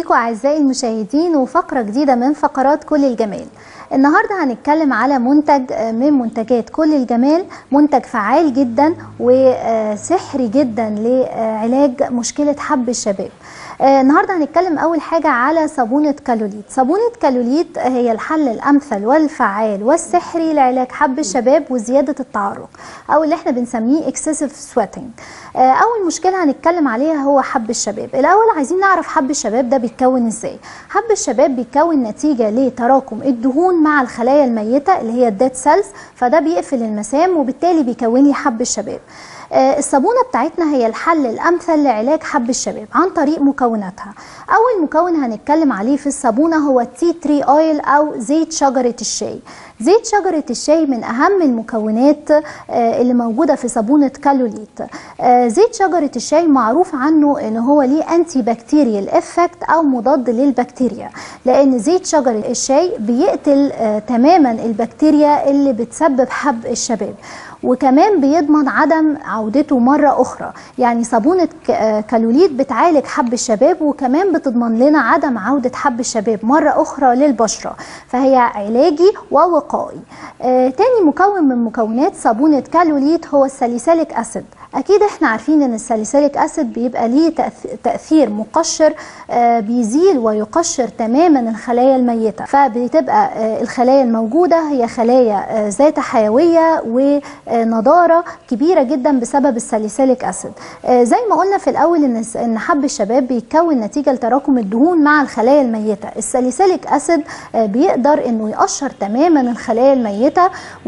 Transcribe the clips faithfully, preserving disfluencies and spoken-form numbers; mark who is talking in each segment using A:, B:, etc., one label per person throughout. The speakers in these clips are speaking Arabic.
A: بيكم أعزائي المشاهدين وفقرة جديدة من فقرات كل الجمال. النهاردة هنتكلم على منتج من منتجات كل الجمال، منتج فعال جدا وسحري جدا لعلاج مشكلة حب الشباب. النهارده هنتكلم اول حاجه على صابونه كالوليت. صابونه كالوليت هي الحل الامثل والفعال والسحري لعلاج حب الشباب وزياده التعرق او اللي احنا بنسميه اكسسيف سويتنج. اول مشكله هنتكلم عليها هو حب الشباب. الاول عايزين نعرف حب الشباب ده بيتكون ازاي. حب الشباب بيتكون نتيجه لتراكم الدهون مع الخلايا الميته اللي هي الديد سيلز، فده بيقفل المسام وبالتالي بيكون لي حب الشباب. الصابونه بتاعتنا هي الحل الامثل لعلاج حب الشباب عن طريق مكوناتها. اول مكون هنتكلم عليه في الصابونه هو التي تري اويل او زيت شجره الشاي. زيت شجره الشاي من اهم المكونات اللي موجوده في صابونه كالوليت. زيت شجره الشاي معروف عنه ان هو ليه انتي بكتيريال افكت او مضاد للبكتيريا، لان زيت شجره الشاي بيقتل تماما البكتيريا اللي بتسبب حب الشباب، وكمان بيضمن عدم عودته مرة أخرى. يعني صابونة كالوليت بتعالج حب الشباب وكمان بتضمن لنا عدم عودة حب الشباب مرة أخرى للبشرة، فهي علاجي ووقائي. آه تاني مكون من مكونات صابونة كالوليت هو الساليسيليك أسيد. أكيد احنا عارفين ان الساليسيليك أسيد بيبقى ليه تأثير مقشر، آه بيزيل ويقشر تماما الخلايا الميتة، فبتبقى آه الخلايا الموجودة هي خلايا آه ذات حيوية و نضاره كبيره جدا بسبب الساليسيليك اسيد. زي ما قلنا في الاول ان ان حب الشباب بيتكون نتيجه لتراكم الدهون مع الخلايا الميته. الساليسيليك اسيد بيقدر انه يقشر تماما الخلايا الميته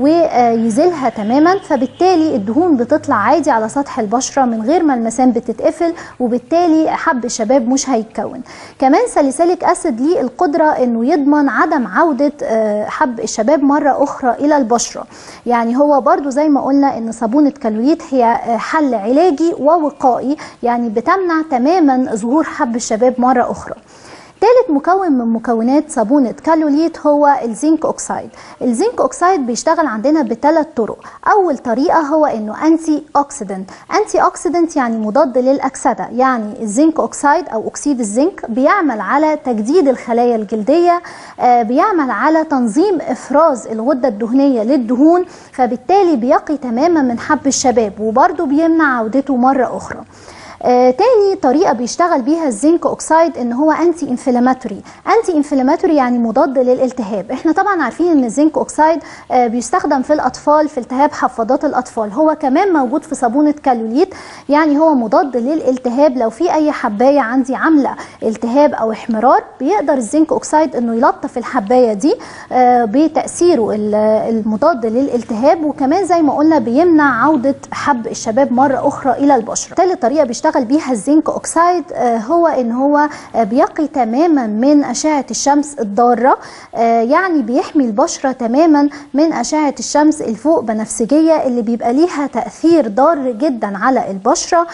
A: ويزيلها تماما، فبالتالي الدهون بتطلع عادي على سطح البشره من غير ما المسام بتتقفل، وبالتالي حب الشباب مش هيتكون. كمان ساليسيليك اسيد ليه القدره انه يضمن عدم عوده حب الشباب مره اخرى الى البشره. يعني هو برضو زي ما قلنا ان صابونه كالوليت هي حل علاجي ووقائي، يعني بتمنع تماما ظهور حب الشباب مره اخرى. ثالث مكون من مكونات صابونه كالوليت هو الزنك اوكسايد. الزنك اوكسايد بيشتغل عندنا بثلاث طرق. اول طريقه هو انه انتي اوكسيدنت. انتي اوكسيدنت يعني مضاد للاكسده. يعني الزنك اوكسايد او اكسيد الزنك بيعمل على تجديد الخلايا الجلديه، آه بيعمل على تنظيم افراز الغده الدهنيه للدهون، فبالتالي بيقي تماما من حب الشباب وبرده بيمنع عودته مره اخرى. آه تاني طريقة بيشتغل بيها الزنك اوكسايد ان هو انتي انفلاماتوري. انتي انفلاماتوري يعني مضاد للالتهاب. احنا طبعا عارفين ان الزنك اوكسايد آه بيستخدم في الاطفال في التهاب حفاضات الاطفال، هو كمان موجود في صابونة كالوليت. يعني هو مضاد للالتهاب. لو في اي حباية عندي عاملة التهاب او احمرار بيقدر الزنك اوكسايد انه يلطف الحباية دي آه بتأثيره المضاد للالتهاب، وكمان زي ما قلنا بيمنع عودة حب الشباب مرة اخرى الى البشرة. ثالث طريقة بيشتغل بيها الزنك اوكسايد هو ان هو بيقي تماما من اشعه الشمس الضاره. يعني بيحمي البشره تماما من اشعه الشمس الفوق بنفسجيه اللي بيبقى ليها تاثير ضار جدا على البشره،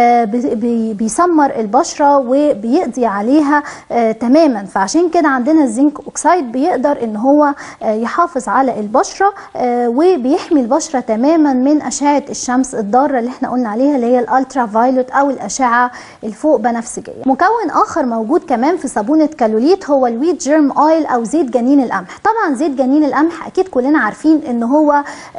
A: بيسمر البشره وبيقضي عليها تماما. فعشان كده عندنا الزنك اوكسايد بيقدر ان هو يحافظ على البشره وبيحمي البشره تماما من اشعه الشمس الضاره اللي احنا قلنا عليها اللي هي الالترا فايولوت او الاشعه الفوق بنفسجيه. مكون اخر موجود كمان في صابونه كالوليت هو الويت جيرم اويل او زيت جنين القمح. طبعا زيت جنين القمح اكيد كلنا عارفين ان هو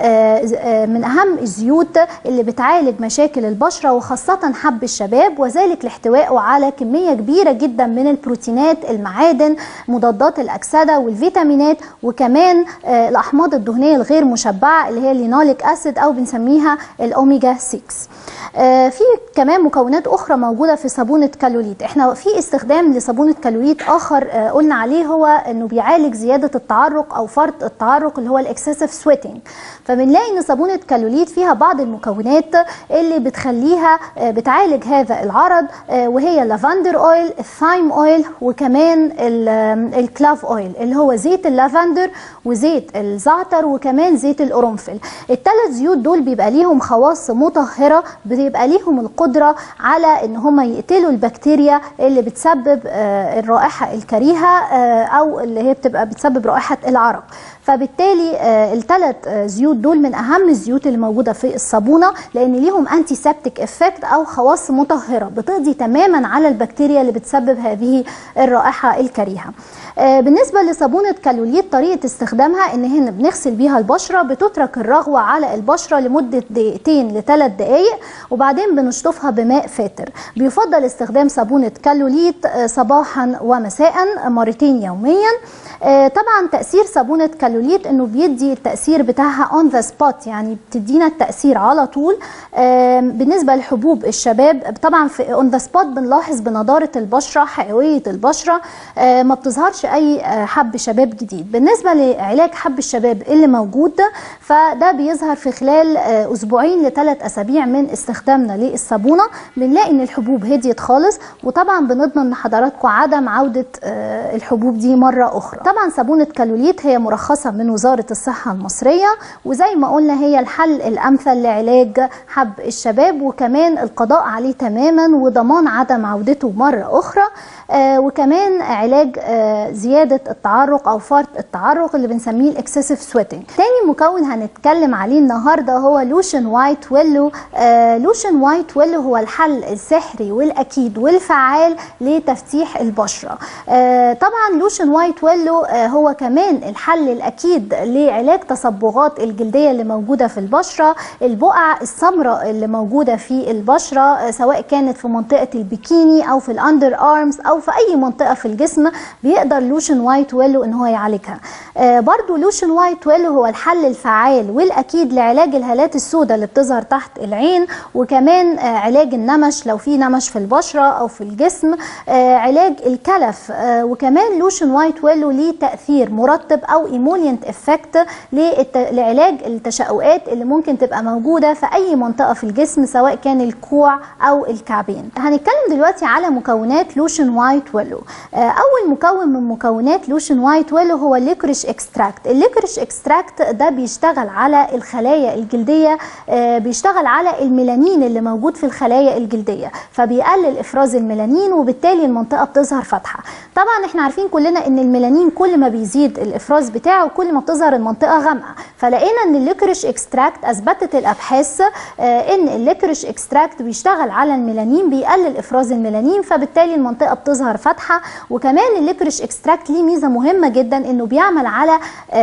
A: من اهم الزيوت اللي بتعالج مشاكل البشره وخاصه حب الشباب، وذلك لاحتوائه على كميه كبيره جدا من البروتينات، المعادن، مضادات الاكسده والفيتامينات، وكمان الاحماض الدهنيه الغير مشبعه اللي هي اللينوليك اسيد او بنسميها الاوميجا ستة. في كمان مكونات اخرى موجوده في صابونه كالوليت. احنا في استخدام لصابونه كالوليت اخر قلنا عليه هو انه بيعالج زياده التعرق او فرط التعرق اللي هو الاكسسيف سويتنج. فبنلاقي ان صابونه كالوليت فيها بعض المكونات اللي بتخليها بتعالج هذا العرض، وهي اللافندر اويل، الثايم اويل، وكمان الكلاف اويل اللي هو زيت اللافندر وزيت الزعتر وكمان زيت القرنفل. الثلاث زيوت دول بيبقى ليهم خواص مطهره، بيبقى ليهم القدره على ان هم يقتلوا البكتيريا اللي بتسبب الرائحه الكريهه او اللي هي بتبقى بتسبب رائحه العرق. فبالتالي الثلاث زيوت دول من اهم الزيوت اللي موجوده في الصابونه، لان ليهم انتي سبتيك ساينوتيك افكت او خواص مطهره، بتقضي تماما على البكتيريا اللي بتسبب هذه الرائحه الكريهه. بالنسبه لصابونه كالوليت طريقه استخدامها ان هنا بنغسل بيها البشره، بتترك الرغوه على البشره لمده دقيقتين لثلاث دقائق وبعدين بنشطفها بماء فاتر. بيفضل استخدام صابونه كالوليت صباحا ومساء مرتين يوميا. طبعا تاثير صابونه كالوليت انه بيدي التاثير بتاعها اون ذا سبوت، يعني بتدينا التاثير على طول. بالنسبه لحبوب الشباب طبعا في اون ذا سبوت بنلاحظ بنضاره البشره، حيويه البشره، ما بتظهرش اي حب شباب جديد. بالنسبه لعلاج حب الشباب اللي موجود فده بيظهر في خلال اسبوعين لثلاث اسابيع من استخدامنا للصابونه، بنلاقي ان الحبوب هديت خالص، وطبعا بنضمن لحضراتكم عدم عوده الحبوب دي مره اخرى. طبعا صابونه كالوليت هي مرخصه من وزاره الصحه المصريه، وزي ما قلنا هي الحل الامثل لعلاج حب الشباب، وكمان القضاء عليه تماما وضمان عدم عودته مره اخرى، آه وكمان علاج آه زياده التعرق او فرط التعرق اللي بنسميه الاكسسيف سويتنج. تاني مكون هنتكلم عليه النهارده هو لوشن وايت ويلو. آه لوشن وايت ويلو هو الحل السحري والاكيد والفعال لتفتيح البشره. آه طبعا لوشن وايت ويلو آه هو كمان الحل الاكيد لعلاج تصبغات الجلديه اللي موجوده في البشره، البقع السمراء اللي موجوده في البشره آه سواء كانت في منطقه البيكيني او في الاندر ارمز او في اي منطقه في الجسم، بيقدر لوشن وايت ويلو ان هو يعالجها. آه برضو لوشن وايت ويلو هو الحل الفعال والاكيد لعلاج الهالات السوداء اللي بتظهر تحت العين، وكمان آه علاج النمش لو في نمش في البشره او في الجسم، آه علاج الكلف، آه وكمان لوشن وايت ويلو ليه تاثير مرطب او ايمولينت افكت لعلاج التشققات اللي ممكن تبقى موجوده في اي منطقه في الجسم سواء كان الكوع او الكعبين. هنتكلم دلوقتي على مكونات لوشن وايت ويلو. اول مكون من مكونات لوشن وايت ويلو هو الليكوريش اكستراكت. الليكوريش اكستراكت ده بيشتغل على الخلايا الجلديه، بيشتغل على الميلانين اللي موجود في الخلايا الجلديه، فبيقلل افراز الميلانين وبالتالي المنطقه بتظهر فاتحه. طبعا احنا عارفين كلنا ان الميلانين كل ما بيزيد الافراز بتاعه كل ما بتظهر المنطقه غامقه، فلقينا ان الليكوريش اكستراكت اثبتت الابحاث ان الليكوريش اكستراكت بيشتغل على الميلانين، بيقلل افراز الميلانين فبالتالي المنطقه بتظهر فاتحه. وكمان الليكوريش اكستراكت ليه ميزه مهمه جدا انه بيعمل على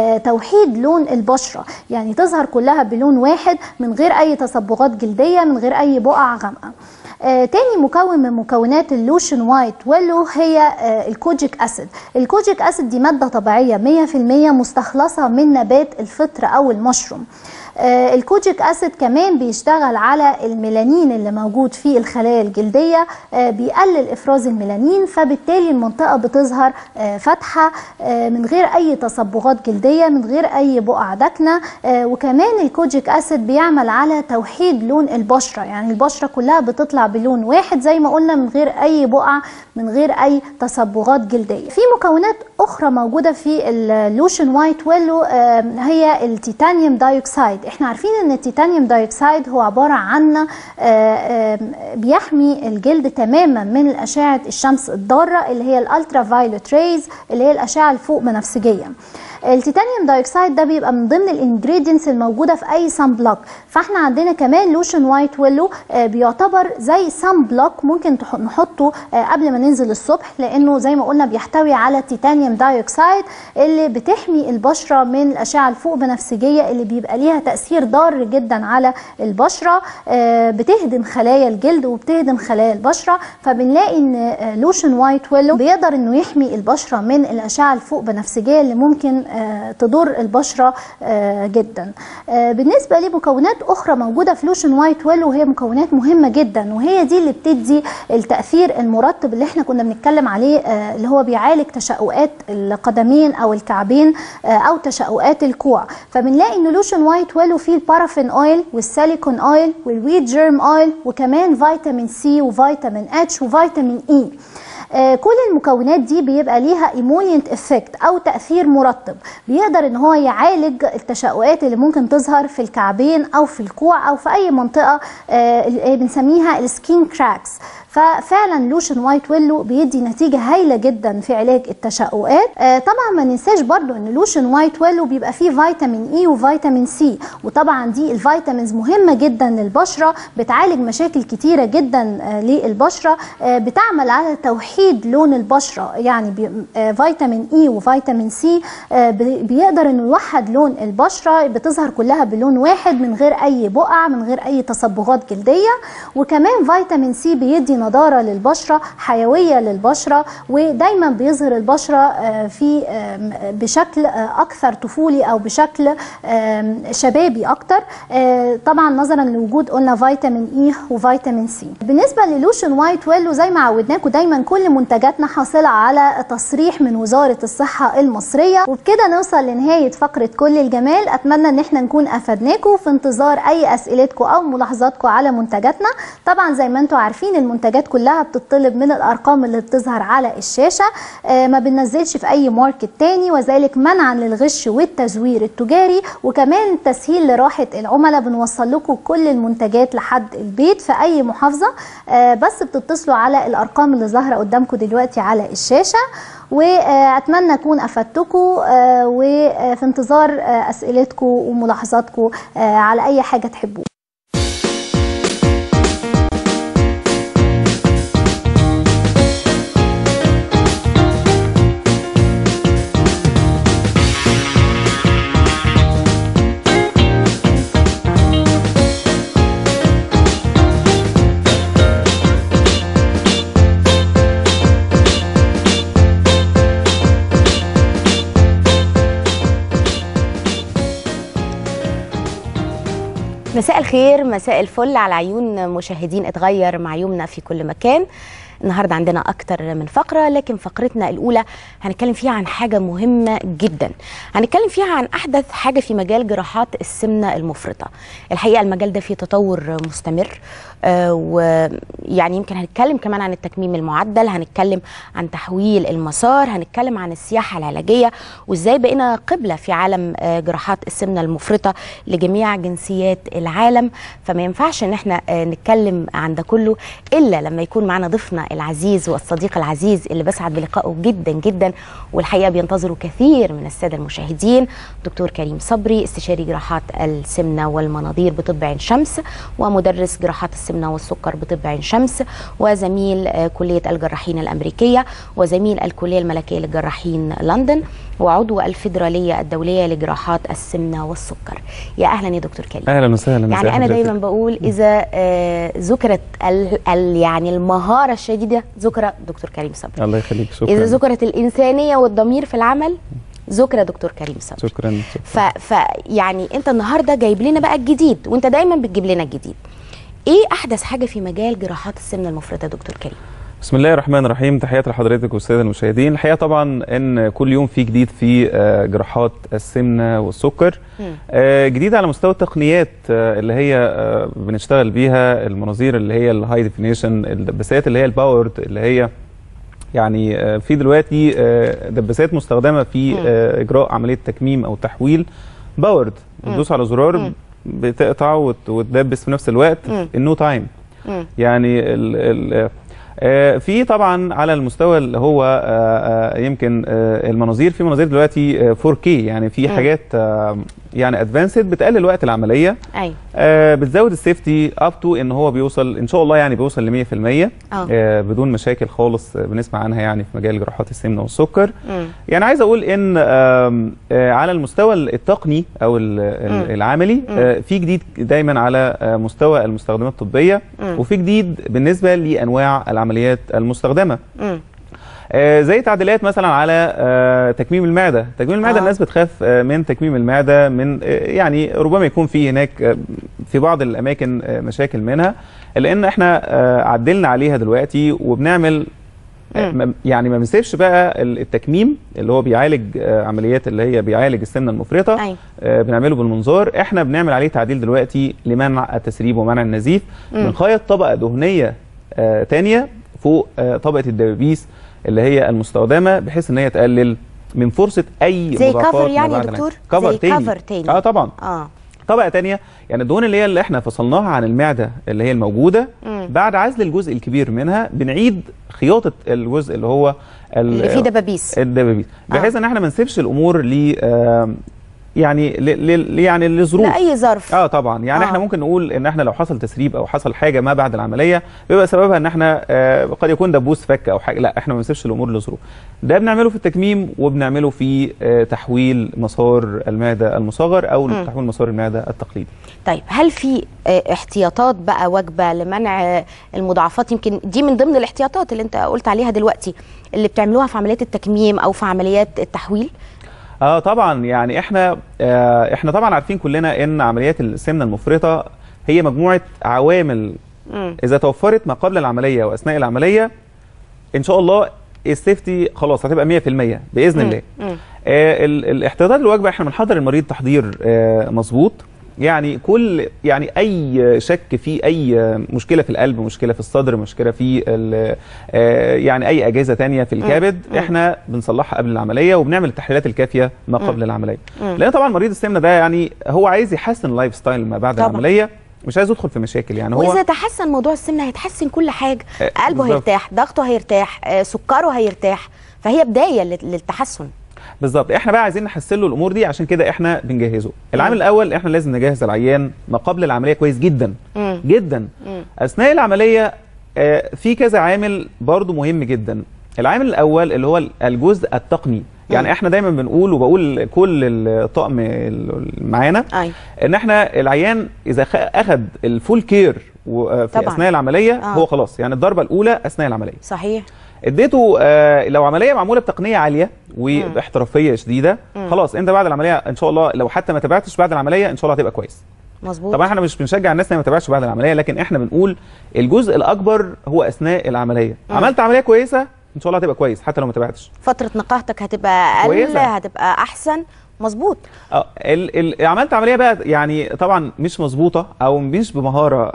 A: توحيد لون البشره، يعني تظهر كلها بلون واحد من غير اي تصبغات جلديه، من غير اي بقع غامقه. آه تاني مكون من مكونات اللوشن وايت ويلو هي آه الكوجيك اسيد. الكوجيك اسيد دي ماده طبيعيه مية في المية مستخلصه من نبات الفطر او المشروم. آه الكوجيك اسيد كمان بيشتغل على الميلانين اللي موجود في الخلايا الجلديه، آه بيقلل افراز الميلانين فبالتالي المنطقه بتظهر آه فاتحه آه من غير اي تصبغات جلديه، من غير اي بقع داكنه. آه وكمان الكوجيك اسيد بيعمل على توحيد لون البشره، يعني البشره كلها بتطلع بلون واحد زي ما قلنا من غير اي بقع، من غير اي تصبغات جلديه. في مكونات اخرى موجوده في اللوشن وايت ويلو آه هي التيتانيوم دايوكسيد. احنا عارفين ان التيتانيوم دايوكسيد هو عباره عن آآ آآ بيحمي الجلد تماما من اشعه الشمس الضاره اللي هي الالترا فايولت ريز اللي هي الاشعه الفوق بنفسجيه. التيتانيوم دايوكسيد ده بيبقى من ضمن الانجريدينتس الموجوده في اي سان بلوك، فاحنا عندنا كمان لوشن وايت ويلو بيعتبر زي سان بلوك ممكن نحطه قبل ما ننزل الصبح، لانه زي ما قلنا بيحتوي على التيتانيوم دايوكسيد اللي بتحمي البشره من الاشعه الفوق بنفسجيه اللي بيبقى ليها تاثير ضار جدا على البشره، بتهدم خلايا الجلد وبتهدم خلايا البشره. فبنلاقي ان لوشن وايت ويلو بيقدر انه يحمي البشره من الاشعه الفوق بنفسجيه اللي ممكن تضر البشره جدا. بالنسبه لمكونات اخرى موجوده في لوشن وايت ويلو وهي مكونات مهمه جدا، وهي دي اللي بتدي التاثير المرطب اللي احنا كنا بنتكلم عليه، اللي هو بيعالج تشققات القدمين او الكعبين او تشققات الكوع. فبنلاقي ان لوشن وايت ويلو فيه البارافين اويل والسيليكون اويل والويت جيرم اويل وكمان فيتامين سي وفيتامين اتش وفيتامين اي. آه كل المكونات دي بيبقى ليها ايمولينت افكت او تاثير مرطب، بيقدر ان هو يعالج التشققات اللي ممكن تظهر في الكعبين او في الكوع او في اي منطقه آه بنسميها السكين كراكس. ففعلا لوشن وايت ويلو بيدي نتيجه هايله جدا في علاج التشققات. آه طبعا ما ننساش برضو ان لوشن وايت ويلو بيبقى فيه فيتامين اي وفيتامين سي، وطبعا دي الفيتامينز مهمه جدا للبشره، بتعالج مشاكل كتيره جدا آه للبشره، آه بتعمل على توحيد لون البشره. يعني بي آه فيتامين اي وفيتامين سي آه بيقدر انه يوحد لون البشره، بتظهر كلها بلون واحد من غير اي بقع، من غير اي تصبغات جلديه. وكمان فيتامين سي بيدي نضاره للبشره، حيويه للبشره، ودايما بيظهر البشره في بشكل اكثر طفولي او بشكل شبابي اكتر، طبعا نظرا لوجود قلنا فيتامين اي وفيتامين سي. بالنسبه للوشن وايت ويلو زي ما عودناكم دايما كل منتجاتنا حاصله على تصريح من وزاره الصحه المصريه. وبكده نوصل لنهايه فقره كل الجمال. اتمنى ان احنا نكون افدناكم، في انتظار اي اسئلتكم او ملاحظاتكم على منتجاتنا. طبعا زي ما انتم عارفين المنتجات كلها بتطلب من الارقام اللي بتظهر على الشاشه، آه ما بننزلش في اي ماركت تاني، وذلك منعا للغش والتزوير التجاري، وكمان تسهيل لراحه العملاء. بنوصل لكم كل المنتجات لحد البيت في اي محافظه، آه بس بتتصلوا على الارقام اللي ظاهره قدامكم دلوقتي على الشاشه. واتمنى اكون افدتكم، وفي انتظار اسئلتكم وملاحظاتكم على اي حاجه تحبوها.
B: مساء الخير، مساء الفل على عيون مشاهدين اتغير مع يومنا في كل مكان. النهارده عندنا اكتر من فقره، لكن فقرتنا الاولى هنتكلم فيها عن حاجه مهمه جدا. هنتكلم فيها عن احدث حاجه في مجال جراحات السمنه المفرطه. الحقيقه المجال ده فيه تطور مستمر، آه ويعني يمكن هنتكلم كمان عن التكميم المعدل، هنتكلم عن تحويل المسار، هنتكلم عن السياحه العلاجيه، وازاي بقينا قبله في عالم آه جراحات السمنه المفرطه لجميع جنسيات العالم. فما ينفعش ان احنا آه نتكلم عن ده كله الا لما يكون معنا ضيفنا العزيز والصديق العزيز اللي بسعد بلقائه جدا جدا، والحقيقه بينتظروا كثير من الساده المشاهدين. دكتور كريم صبري، استشاري جراحات السمنه والمناظير بطب عين شمس، ومدرس جراحات السمنه والسكر بطب عين شمس، وزميل كليه الجراحين الامريكيه، وزميل الكليه الملكيه للجراحين لندن، وعضو الفيدراليه الدوليه لجراحات السمنه والسكر. يا اهلا يا دكتور كريم.
C: اهلا وسهلا.
B: يعني انا دايما بقول اذا آه ذكرت ال ال يعني المهاره الشديده ذكر دكتور كريم صبري.
C: الله يخليك، شكرا.
B: اذا ذكرت الانسانيه والضمير في العمل ذكر دكتور كريم صبري.
C: شكرا.
B: ف, ف يعني انت النهارده جايب لنا بقى الجديد، وانت دايما بتجيب لنا الجديد. ايه احدث حاجه في مجال جراحات السمنه المفرطه دكتور كريم؟
C: بسم الله الرحمن الرحيم. تحياتي لحضرتك والساده المشاهدين. الحقيقه طبعا ان كل يوم في جديد في جراحات السمنه والسكر، جديد على مستوى التقنيات اللي هي بنشتغل بيها، المناظير اللي هي الهاي ديفينيشن، الدباسات اللي هي الباورد، اللي هي يعني في دلوقتي دباسات مستخدمه في اجراء عمليه تكميم او تحويل باورد، بتدوس على زرار بتقطع وتدبس في نفس الوقت النو تايم. يعني ال ال في طبعا على المستوى اللي هو يمكن المناظير، في مناظير دلوقتي فور كي، يعني في حاجات يعني ادفانسد بتقلل وقت العمليه.
B: ايوه.
C: بتزود السيفتي اب تو ان هو بيوصل ان شاء الله يعني بيوصل ل مية في المية أوه. بدون مشاكل خالص بنسمع عنها يعني في مجال جراحات السمنه والسكر. مم. يعني عايز اقول ان على المستوى التقني او العملي في جديد دايما على مستوى المستخدمات الطبيه، مم. وفي جديد بالنسبه لانواع العمليات المستخدمه. مم. آه زي تعديلات مثلا على آه تكميم المعده. تكميم المعده آه. الناس بتخاف آه من تكميم المعده، من آه يعني ربما يكون في هناك آه في بعض الاماكن آه مشاكل منها، لان احنا آه عدلنا عليها دلوقتي وبنعمل آه يعني ما بنسيبش بقى التكميم اللي هو بيعالج آه عمليات اللي هي بيعالج السمنه المفرطه. آه بنعمله بالمنظار. احنا بنعمل عليه تعديل دلوقتي لمنع التسريب ومنع النزيف. بنخيط طبقه دهنيه آه ثانيه فوق آه طبقه الدبابيس اللي هي المستخدمه، بحيث ان هي تقلل من فرصه اي
B: زي كفر يعني يا دكتور؟
C: كفر
B: زي
C: تاني.
B: كفر تاني.
C: اه طبعا.
B: اه
C: طبقه تانيه، يعني الدهون اللي هي اللي احنا فصلناها عن المعده اللي هي الموجوده، مم. بعد عزل الجزء الكبير منها بنعيد خياطه الجزء اللي هو
B: اللي فيه دبابيس
C: الدبابيس بحيث آه. ان احنا ما نسيبش الامور ل يعني ل يعني لظروف
B: لاي ظرف.
C: اه طبعا يعني آه. احنا ممكن نقول ان احنا لو حصل تسريب او حصل حاجه ما بعد العمليه بيبقى سببها ان احنا آه قد يكون دبوس فك او حاجه، لا احنا ما بنسيبش الامور لظروف. ده بنعمله في التكميم وبنعمله في آه تحويل مسار المعده المصغر او م. تحويل مسار المعده التقليدي.
B: طيب هل في آه احتياطات بقى واجبه لمنع المضاعفات؟ يمكن دي من ضمن الاحتياطات اللي انت قلت عليها دلوقتي اللي بتعملوها في عمليات التكميم او في عمليات التحويل؟
C: اه طبعا يعني احنا آه احنا طبعا عارفين كلنا ان عمليات السمنه المفرطه هي مجموعه عوامل م. اذا توفرت ما قبل العمليه واثناء العمليه ان شاء الله السيفتي خلاص هتبقى مية في المية باذن م. الله. م. آه الاحتياطات الواجبه احنا بنحضر المريض تحضير آه مظبوط، يعني كل يعني اي شك في اي مشكله في القلب، مشكله في الصدر، مشكله في يعني اي اجهزه ثانيه في الكبد احنا بنصلحها قبل العمليه وبنعمل التحليلات الكافيه ما قبل العمليه. لان طبعا مريض السمنه ده يعني هو عايز يحسن اللايف ستايل ما بعد طبعا. العمليه، مش عايز يدخل في مشاكل يعني. هو
B: واذا تحسن موضوع السمنه هيتحسن كل حاجه، قلبه هيرتاح، ضغطه هيرتاح، سكره هيرتاح، فهي بدايه للتحسن.
C: بالظبط. احنا بقى عايزين نحسن له الامور دي، عشان كده احنا بنجهزه. العامل الاول احنا لازم نجهز العيان ما قبل العمليه كويس جدا مم. جدا. مم. اثناء العمليه آه في كذا عامل برضو مهم جدا. العامل الاول اللي هو الجزء التقني. يعني مم. احنا دايما بنقول وبقول كل الطقم معانا ان احنا العيان اذا اخذ الفول كير في طبعًا. اثناء العمليه آه. هو خلاص يعني الضربه الاولى اثناء العمليه.
B: صحيح.
C: اديته آه لو عمليه معموله بتقنيه عاليه وباحترافيه شديده مم. خلاص انت بعد العمليه ان شاء الله لو حتى ما تابعتش بعد العمليه ان شاء الله هتبقى كويس.
B: مظبوط.
C: طبعا احنا مش بنشجع الناس انها ما تتابعش بعد العمليه، لكن احنا بنقول الجزء الاكبر هو اثناء العمليه. مم. عملت عمليه كويسه ان شاء الله هتبقى كويس حتى لو ما تابعتش.
B: فتره نقاهتك هتبقى اقل كويسة. هتبقى احسن. مظبوط.
C: اه ال ال عملت عمليه بقى يعني طبعا مش مظبوطه او مش بمهاره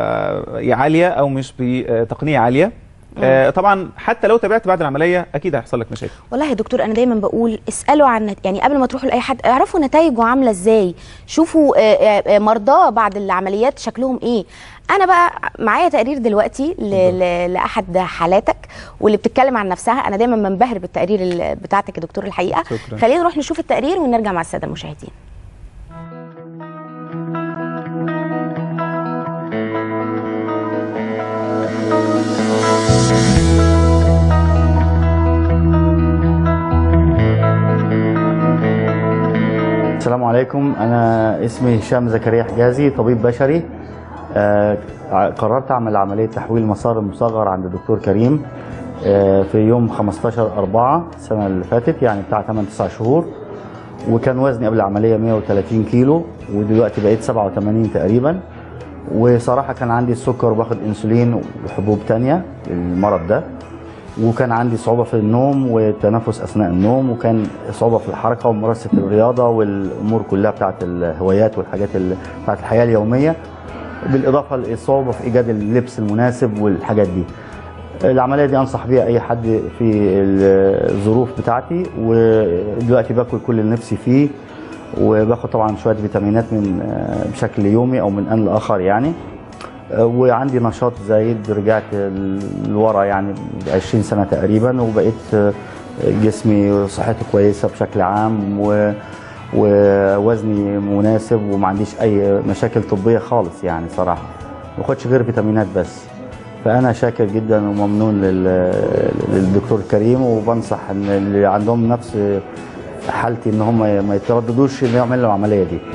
C: آه عاليه او مش بتقنيه عاليه. آه طبعا حتى لو تابعت بعد العمليه اكيد هيحصل لك مشاكل.
B: والله يا دكتور انا دايما بقول اسالوا عن يعني قبل ما تروحوا لاي حد اعرفوا نتائجه عامله ازاي، شوفوا آه آه مرضاه بعد العمليات شكلهم ايه. انا بقى معايا تقرير دلوقتي لاحد حالاتك واللي بتتكلم عن نفسها. انا دايما منبهر بالتقرير بتاعتك يا دكتور الحقيقه. شكرا. خلينا نروح نشوف التقرير ونرجع مع الساده المشاهدين.
D: السلام عليكم، أنا اسمي هشام زكريا حجازي، طبيب بشري. آه قررت أعمل عملية تحويل مسار المصغر عند الدكتور كريم آه في يوم خمستاشر أربعة السنة اللي فاتت، يعني بتاع تمن تسع شهور. وكان وزني قبل العملية مية وتلاتين كيلو ودلوقتي بقيت سبعة وتمانين تقريبا. وصراحة كان عندي السكر وباخد انسولين وحبوب تانية للمرض ده، وكان عندي صعوبة في النوم والتنفس أثناء النوم، وكان صعوبة في الحركة وممارسة الرياضة والأمور كلها بتاعت الهوايات والحاجات بتاعت الحياة اليومية، بالإضافة للصعوبة في إيجاد اللبس المناسب والحاجات دي. العملية دي أنصح بيها أي حد في الظروف بتاعتي، ودلوقتي باكل كل اللي نفسي فيه، وباخد طبعا شوية فيتامينات من بشكل يومي أو من آن لآخر يعني. وعندي نشاط زايد، رجعت لورا يعني عشرين سنة تقريبا، وبقيت جسمي صحتي كويسة بشكل عام ووزني مناسب وما عنديش أي مشاكل طبية خالص يعني صراحة. ما باخدش غير فيتامينات بس. فأنا شاكر جدا وممنون للدكتور كريم، وبنصح ان اللي عندهم نفس حالتي ان هم ما يترددوش ان يعملوا العملية دي.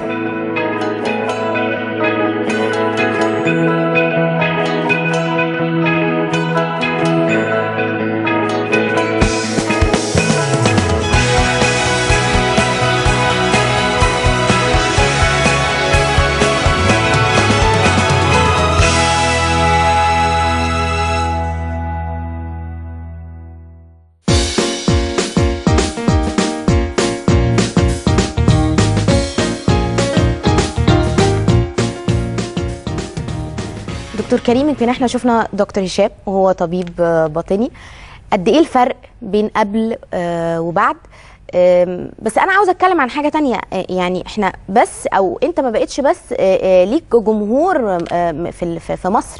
B: دكتور كريم، يمكن احنا شفنا دكتور هشام وهو طبيب باطني، قد ايه الفرق بين قبل آه وبعد. آه بس انا عاوز اتكلم عن حاجه تانية. آه يعني احنا بس او انت ما بقتش بس آه آه ليك جمهور آه في في مصر،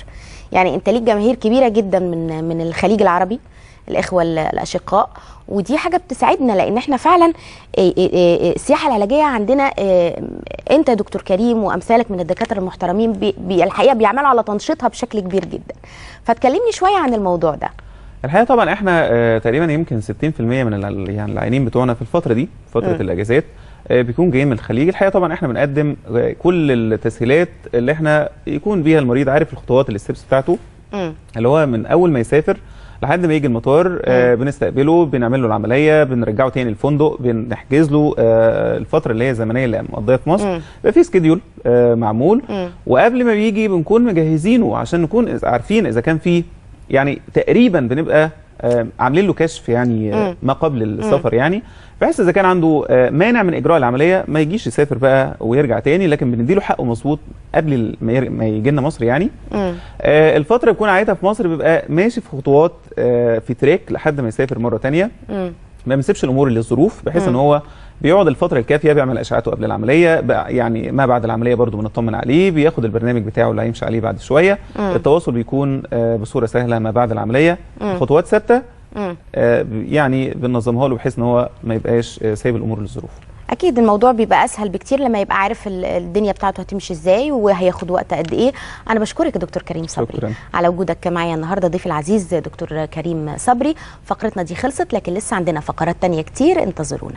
B: يعني انت ليك جماهير كبيره جدا من من الخليج العربي، الاخوه الاشقاء، ودي حاجه بتساعدنا لان احنا فعلا السياحه العلاجيه عندنا انت يا دكتور كريم وامثالك من الدكاتره المحترمين بي الحقيقه بيعملوا على تنشيطها بشكل كبير جدا. فتكلمني شويه عن الموضوع ده.
C: الحقيقه طبعا احنا آه تقريبا يمكن ستين في المية من يعني العيانين بتوعنا في الفتره دي فتره م. الاجازات آه بيكون جايين من الخليج. الحقيقه طبعا احنا بنقدم كل التسهيلات اللي احنا يكون بيها المريض عارف الخطوات الستبس بتاعته م. اللي هو من اول ما يسافر لحد ما يجي المطار آه بنستقبله، بنعمل له العمليه، بنرجعه تاني الفندق، بنحجز له آه الفتره اللي هي الزمنيه اللي مقضيها في مصر، بيبقى في سكيدول آه معمول م. وقبل ما بيجي بنكون مجهزينه عشان نكون عارفين اذا كان في يعني تقريبا بنبقى آه عاملين له كشف يعني آه ما قبل السفر، يعني بحيث اذا كان عنده آه مانع من اجراء العمليه ما يجيش يسافر بقى ويرجع تاني، لكن بنديله حقه مظبوط قبل ما يجي لنا مصر. يعني آه الفتره بيكون عايتها في مصر بيبقى ماشي في خطوات آه في تريك لحد ما يسافر مره ثانيه، ما بنسيبش الامور للظروف، بحيث ان هو بيقعد الفتره الكافيه بيعمل اشعاعاته قبل العمليه، يعني ما بعد العمليه برضو بنطمن عليه، بياخد البرنامج بتاعه اللي هيمشي عليه بعد شويه. مم. التواصل بيكون بصوره سهله ما بعد العمليه، مم. خطوات ثابته يعني بننظمها له بحيث ان هو ما يبقاش سايب الامور للظروف.
B: اكيد الموضوع بيبقى اسهل بكتير لما يبقى عارف الدنيا بتاعته هتمشي ازاي وهياخد وقت قد ايه. انا بشكرك يا دكتور كريم صبري شكرا. على وجودك معايا النهارده، ضيف العزيز دكتور كريم صبري. فقرتنا دي خلصت لكن لسه عندنا فقرات تانية كتير، انتظرونا.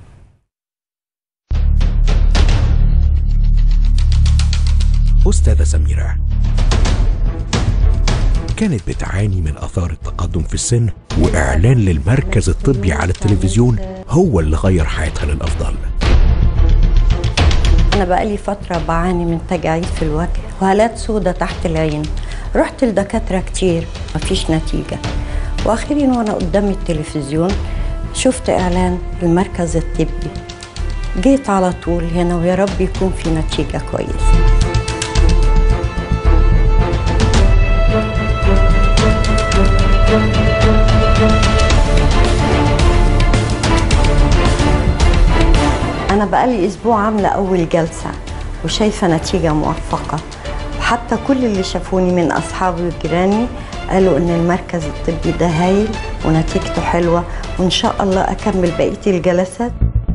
E: أستاذة سميرة كانت بتعاني من آثار التقدم في السن، وإعلان للمركز الطبي على التلفزيون هو اللي غير حياتها للأفضل.
F: أنا بقالي فترة بعاني من تجاعيد في الوجه وهالات سودة تحت العين، رحت لدكاترة كتير مفيش نتيجة، وآخرين وأنا قدام التلفزيون شفت إعلان المركز الطبي، جيت على طول هنا ويا رب يكون في نتيجة كويسة. أنا بقالي أسبوع عاملة أول جلسة وشايفة نتيجة موفقة، وحتى كل اللي شافوني من أصحابي وجيراني قالوا إن المركز الطبي ده هايل ونتيجته حلوة، وإن شاء الله أكمل بقية الجلسات.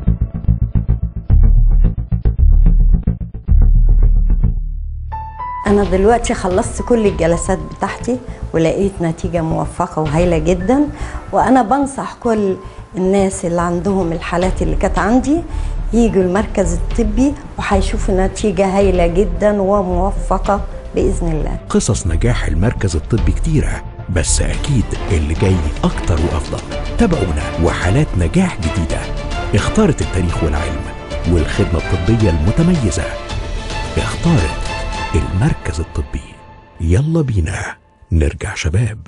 F: أنا دلوقتي خلصت كل الجلسات بتاعتي ولقيت نتيجة موفقة وهايلة جدا، وأنا بنصح كل الناس اللي عندهم الحالات اللي كانت عندي ييجوا المركز الطبي وهيشوفوا نتيجة هايلة جدا وموفقة بإذن الله.
E: قصص نجاح المركز الطبي كتيرة، بس أكيد اللي جاي أكتر وأفضل. تابعونا وحالات نجاح جديدة اختارت التاريخ والعلم والخدمة الطبية المتميزة، اختارت المركز الطبي. يلا بينا نرجع شباب.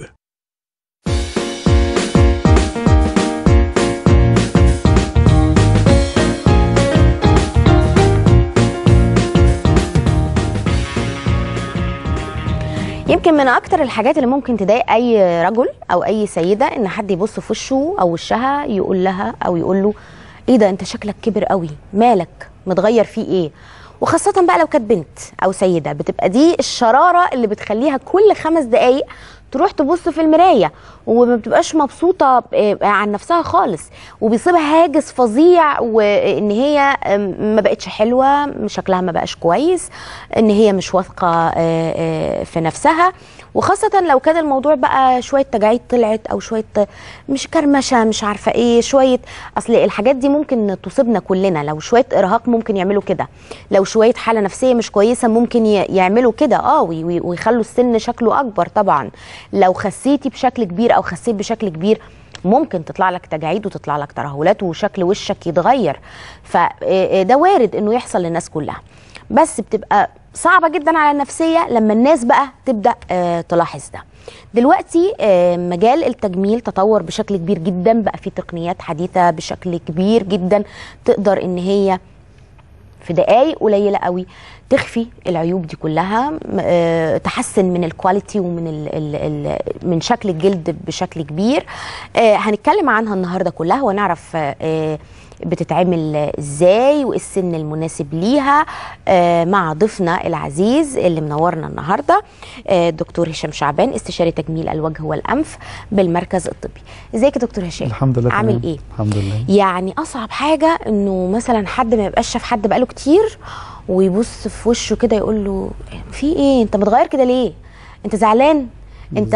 B: يمكن من اكتر الحاجات اللي ممكن تضايق اي رجل او اي سيده ان حد يبص في وشه او وشها يقول لها او يقول له ايه ده انت شكلك كبر قوي، مالك متغير فيه ايه؟ وخاصه بقى لو كانت بنت او سيده، بتبقى دي الشراره اللي بتخليها كل خمس دقايق تروح تبص في المرايه وما بتبقاش مبسوطه عن نفسها خالص، وبيصيبها هاجس فظيع وان هي ما بقتش حلوه، شكلها ما بقاش كويس، ان هي مش واثقه في نفسها. وخاصه لو كان الموضوع بقى شويه تجاعيد طلعت او شويه مش كرمشه مش عارفه ايه، شويه اصل الحاجات دي ممكن تصيبنا كلنا. لو شويه ارهاق ممكن يعملوا كده، لو شويه حاله نفسيه مش كويسه ممكن يعملوا كده اه ويخلوا السن شكله اكبر. طبعا لو خسيتي بشكل كبير او خسيت بشكل كبير ممكن تطلع لك تجاعيد وتطلع لك ترهلات وشكل وشك يتغير، فده وارد انه يحصل للناس كلها، بس بتبقى صعبة جدا على النفسية لما الناس بقى تبدأ تلاحظ ده. دلوقتي مجال التجميل تطور بشكل كبير جدا، بقى في تقنيات حديثة بشكل كبير جدا تقدر ان هي في دقايق قليلة قوي تخفي العيوب دي كلها، تحسن من الكواليتي ومن ال ال ال من شكل الجلد بشكل كبير. هنتكلم عنها النهاردة كلها ونعرف بتتعمل ازاي وايه السن المناسب ليها، آه مع ضيفنا العزيز اللي منورنا النهارده آه دكتور هشام شعبان، استشاري تجميل الوجه والانف بالمركز الطبي. ازيك يا دكتور هشام؟
G: الحمد لله.
B: عامل
G: تمام.
B: ايه؟
G: الحمد لله.
B: يعني اصعب حاجه انه مثلا حد ما يبقاش شاف حد بقاله كتير ويبص في وشه كده يقول له في ايه، انت متغير كده ليه؟ انت زعلان؟ انت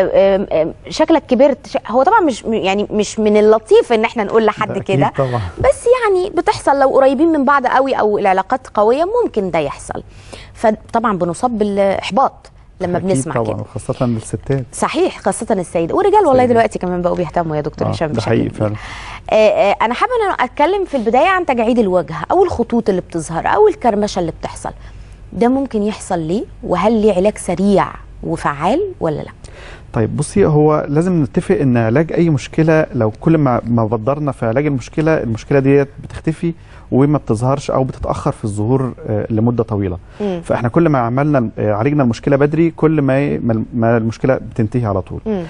B: شكلك كبرت. هو طبعا مش يعني مش من اللطيف ان احنا نقول لحد كده، بس يعني بتحصل لو قريبين من بعض قوي او العلاقات قويه ممكن ده يحصل. فطبعا بنصاب بالاحباط لما بنسمع
G: طبعا
B: كده،
G: خاصه للستات.
B: صحيح، خاصه السيدات والرجال والله دلوقتي كمان بقوا بيهتموا يا دكتور هشام
G: آه ده حقيقي فعلا.
B: آه آه انا حابه ان اتكلم في البدايه عن تجاعيد الوجه او الخطوط اللي بتظهر او الكرمشه اللي بتحصل. ده ممكن يحصل ليه؟ وهل ليه علاج سريع وفعال ولا لا؟
G: طيب بصي، هو لازم نتفق ان علاج اي مشكله لو كل ما ما بدرنا في علاج المشكله، المشكله ديت بتختفي وما بتظهرش او بتتاخر في الظهور لمده طويله. مم. فاحنا كل ما عملنا عالجنا المشكله بدري كل ما ما المشكله بتنتهي على طول. مم.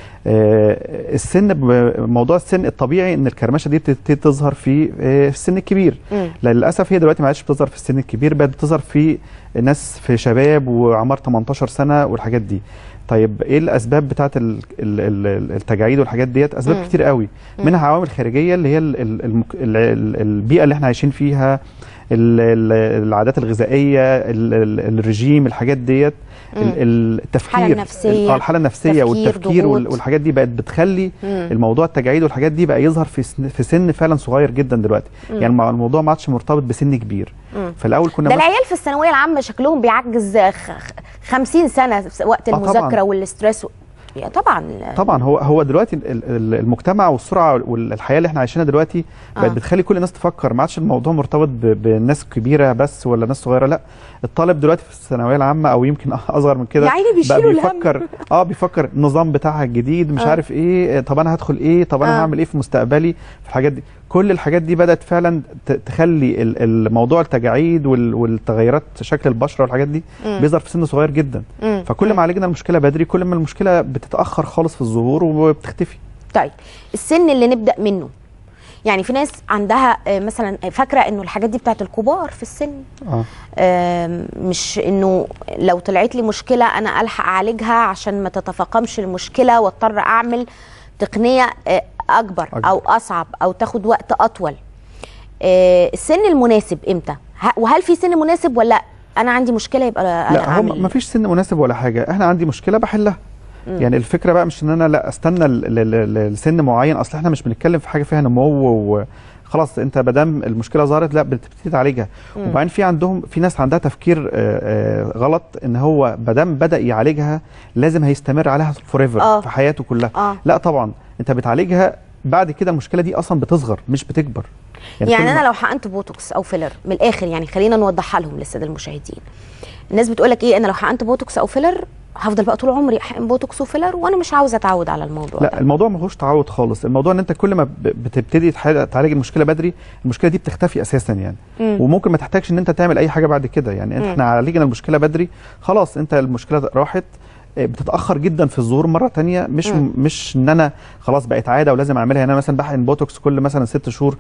G: السن، موضوع السن الطبيعي ان الكرمشه دي بتبتدي تظهر في السن الكبير. مم. للاسف هي دلوقتي ما عادش بتظهر في السن الكبير، بقت بتظهر في ناس في شباب وعمر تمنتاشر سنه والحاجات دي. طيب ايه الاسباب بتاعه التجاعيد والحاجات ديت؟ اسباب مم. كتير قوي، منها عوامل خارجيه اللي هي ال ال ال ال البيئه اللي احنا عايشين فيها، العادات الغذائيه، الرجيم، الحاجات ديت، التفكير،
B: الحاله النفسيه
G: الحاله النفسيه والتفكير ضغوط. والحاجات دي بقت بتخلي مم. الموضوع التجاعيد والحاجات دي بقى يظهر في سن في سن فعلا صغير جدا دلوقتي. مم. يعني الموضوع ما عادش مرتبط بسن كبير. مم. فالاول كنا
B: ده العيال في الثانويه العامه شكلهم بيعجز خمسين سنه وقت المذاكره آه والستريس. طبعا
G: طبعا هو هو دلوقتي المجتمع والسرعه والحياه اللي احنا عايشينها دلوقتي بقت آه. بتخلي كل الناس تفكر، ما عادش الموضوع مرتبط بالناس كبيره بس ولا ناس صغيره، لا، الطالب دلوقتي في الثانويه العامه او يمكن اصغر من كده
B: بقى
G: بيفكر اه بيفكر النظام بتاعها الجديد، مش آه. عارف ايه، طب انا هدخل ايه، طب انا آه. هعمل ايه في مستقبلي، في الحاجات دي. كل الحاجات دي بدات فعلا تخلي الموضوع التجاعيد والتغيرات شكل البشره والحاجات دي بيظهر في سن صغير جدا. مم. فكل ما عالجنا المشكله بدري كل ما المشكله بتتاخر خالص في الظهور وبتختفي.
B: طيب السن اللي نبدا منه، يعني في ناس عندها مثلا فاكره انه الحاجات دي بتاعت الكبار في السن، آه. مش انه لو طلعت لي مشكله انا الحق اعالجها عشان ما تتفاقمش المشكله واضطر اعمل تقنيه اكبر او اصعب او تاخد وقت اطول. آه السن المناسب امتى؟ وهل في سن مناسب ولا انا عندي مشكله يبقى انا
G: لا هو ما فيش سن مناسب ولا حاجه، احنا عندي مشكله بحلها. مم. يعني الفكره بقى مش ان انا لا استنى لسن معين، اصل احنا مش بنتكلم في حاجه فيها نمو وخلاص، انت ما دام المشكله ظهرت لا بتبتدي تعالجها. وبعدين في عندهم في ناس عندها تفكير غلط ان هو ما دام بدا يعالجها لازم هيستمر عليها فور ايفر في حياته كلها. آه. لا طبعا، انت بتعالجها بعد كده المشكله دي اصلا بتصغر مش بتكبر.
B: يعني, يعني انا لو حقنت بوتوكس او فيلر من الاخر، يعني خلينا نوضحها لهم للساده المشاهدين. الناس بتقول لك ايه، انا لو حقنت بوتوكس او فيلر هفضل بقى طول عمري احقن بوتوكس وفيلر وانا مش عاوزه اتعود على الموضوع
G: لا
B: ده.
G: الموضوع ما هوش تعود خالص، الموضوع ان انت كل ما بتبتدي تعالج المشكله بدري المشكله دي بتختفي اساسا يعني. مم. وممكن ما تحتاجش ان انت تعمل اي حاجه بعد كده، يعني انت احنا عالجنا المشكله بدري خلاص، انت المشكله راحت. بتتاخر جدا في الظهور مره ثانيه، مش م. مش ان انا خلاص بقت عاده ولازم اعملها. يعني انا مثلا بحقن بوتوكس كل مثلا ست شهور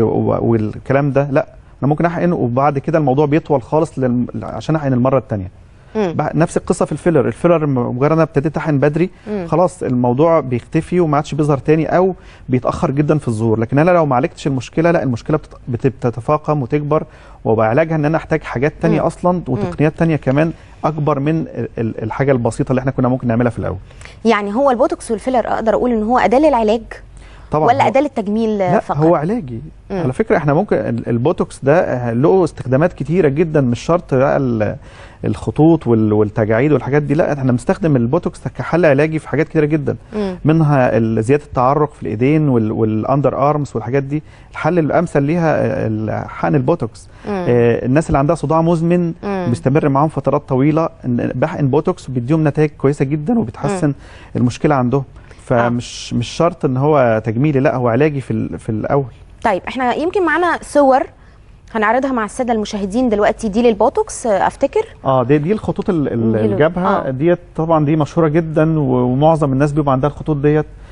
G: والكلام ده، لا انا ممكن احقن وبعد كده الموضوع بيطول خالص لل... عشان احقن المره الثانيه. نفس القصه في الفيلر، الفيلر مجرد انا ابتديت احقن بدري مم. خلاص الموضوع بيختفي وما عادش بيظهر تاني او بيتاخر جدا في الظهور. لكن انا لو ما عالجتش المشكله لا المشكله بتتفاقم وتكبر، وبعلاجها ان انا احتاج حاجات تانية مم. اصلا وتقنيات تانية كمان اكبر من الحاجه البسيطه اللي احنا كنا ممكن نعملها في الاول.
B: يعني هو البوتوكس والفيلر اقدر اقول ان هو اداه للعلاج
G: طبعا
B: ولا اداه للتجميل
G: لا
B: فقط؟
G: هو علاجي. مم. على فكره احنا ممكن البوتوكس ده له استخدامات كتيره جدا، مش شرط بقى الخطوط والتجاعيد والحاجات دي، لا احنا بنستخدم البوتوكس كحل علاجي في حاجات كتيره جدا. مم. منها زياده التعرق في الايدين والاندر ارمز والحاجات دي، الحل الامثل ليها حقن البوتوكس. آه الناس اللي عندها صداع مزمن بيستمر معاهم فترات طويله، بحقن بوتوكس بيديهم نتائج كويسه جدا وبتحسن مم. المشكله عندهم. فمش آه. مش شرط ان هو تجميلي، لا هو علاجي في في الاول.
B: طيب احنا يمكن معانا صور هنعرضها مع الساده المشاهدين دلوقتي، دي للبوتوكس افتكر.
G: اه دي دي الخطوط الجبهه آه. ديت طبعا دي مشهوره جدا ومعظم الناس بيبقى عندها الخطوط ديت.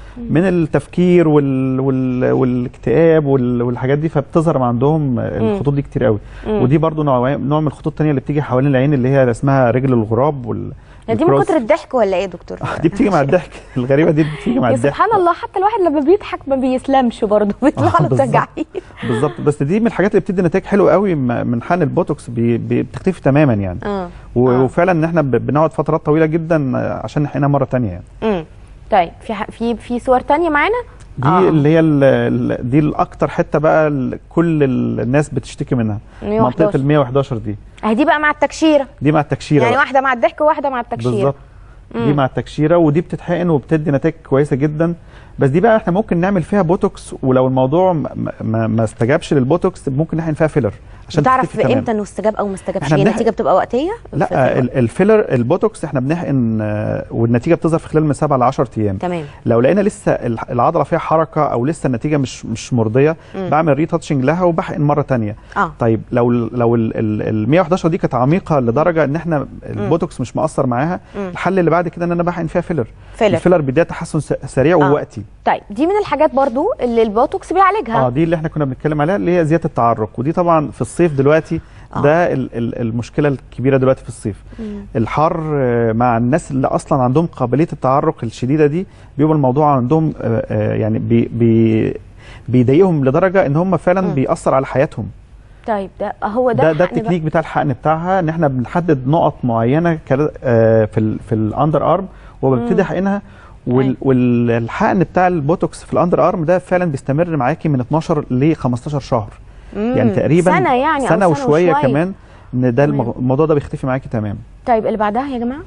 G: من التفكير وال... وال... والاكتئاب وال... والحاجات دي، فبتظهر عندهم الخطوط دي كتير قوي. ودي برضو نوع نوع من الخطوط الثانيه اللي بتيجي حوالين العين اللي هي اسمها رجل الغراب وال
B: دي من كتر الضحك ولا ايه يا دكتور؟
G: دي بتيجي مع الضحك الغريبه دي بتيجي مع الضحك.
B: يا سبحان الله، حتى الواحد لما بيضحك ما بيسلمش برضه، بيطلع له تجاعيد.
G: بالظبط، بس دي من الحاجات اللي بتدي نتائج حلوه قوي من حقن البوتوكس، بي بي بتختفي تماما يعني. اه وفعلا ان احنا بنقعد فترات طويله جدا عشان نحقنها مره ثانيه يعني.
B: امم طيب في في في صور ثانيه معانا؟
G: دي آه. اللي هي ال دي الاكتر حته بقى كل الناس بتشتكي منها، منطقه ال مية وحداشر دي.
B: اهي دي بقى مع التكشيره.
G: دي مع التكشيره
B: يعني بقى. واحده مع الضحك وواحده مع التكشيره.
G: بالظبط. دي مع التكشيره، ودي بتتحقن وبتدي نتائج كويسه جدا. بس دي بقى احنا ممكن نعمل فيها بوتوكس، ولو الموضوع ما, ما, ما استجابش للبوتوكس ممكن نحقن فيها فيلر عشان
B: تعرف امتى انه استجاب او ما استجابش. هي النتيجه بتبقى وقتيه؟
G: لا، الفيلر البوتوكس احنا بنحقن والنتيجه بتظهر في خلال من سبعة ل عشرة ايام.
B: تمام.
G: لو لقينا لسه العضله فيها حركه او لسه النتيجه مش مش مرضيه، مم. بعمل ريتاتشنج لها وبحقن مره ثانيه.
B: آه.
G: طيب لو لو ال مية وحداشر دي كانت عميقه لدرجه ان احنا البوتوكس مش مؤثر معاها، مم. الحل اللي بعد كده ان انا بحقن فيها فيلر. فيلر الفيلر بيديها تحسن سريع آه. ووقتي.
B: طيب دي من الحاجات برضو اللي البوتوكس بيعالجها.
G: اه دي اللي احنا كنا بنتكلم عليها، اللي هي زياده التعرق. ودي طبعا في الصيف دلوقتي آه. ده ال ال المشكله الكبيره دلوقتي في الصيف. مم. الحر مع الناس اللي اصلا عندهم قابليه التعرق الشديده دي، بيبقى الموضوع عندهم يعني بي بي بيضايقهم لدرجه ان هم فعلا مم. بيأثر على حياتهم.
B: طيب ده هو ده
G: ده, ده التكنيك بتاع الحقن بتاعها، ان احنا بنحدد نقط معينه في ال في الاندر ارم وببتدي احقنها. وال والحقن بتاع البوتوكس في الاندر ارم ده فعلا بيستمر معاكي من اتناشر ل خمستاشر شهر.
B: مم.
G: يعني تقريبا
B: سنه يعني
G: سنه, سنة وشويه
B: وشوية.
G: كمان ان ده الموضوع ده بيختفي معاكي تمام.
B: طيب اللي بعدها يا جماعه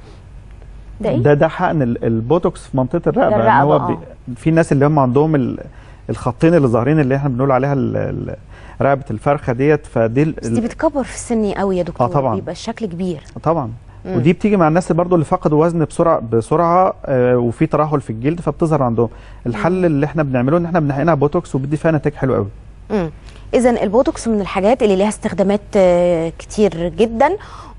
B: ده ايه؟
G: ده ده حقن البوتوكس في منطقه الرقبه.
B: الرقبة.
G: ان هو بي في ناس اللي هم عندهم الخطين اللي ظاهرين اللي احنا بنقول عليها رقبه الفرخه ديت. فدي
B: بس دي بتكبر في السن قوي يا دكتور.
G: اه طبعا
B: بيبقى الشكل كبير.
G: طبعا. مم. ودي بتيجي مع الناس برضو اللي فقدوا وزن بسرعه بسرعه آه وفي ترهل في الجلد فبتظهر عندهم. الحل مم. اللي احنا بنعمله ان احنا بنحقنها بوتوكس وبيدي فيها نتائج حلوه قوي.
B: امم اذا البوتوكس من الحاجات اللي ليها استخدامات آه كتير جدا،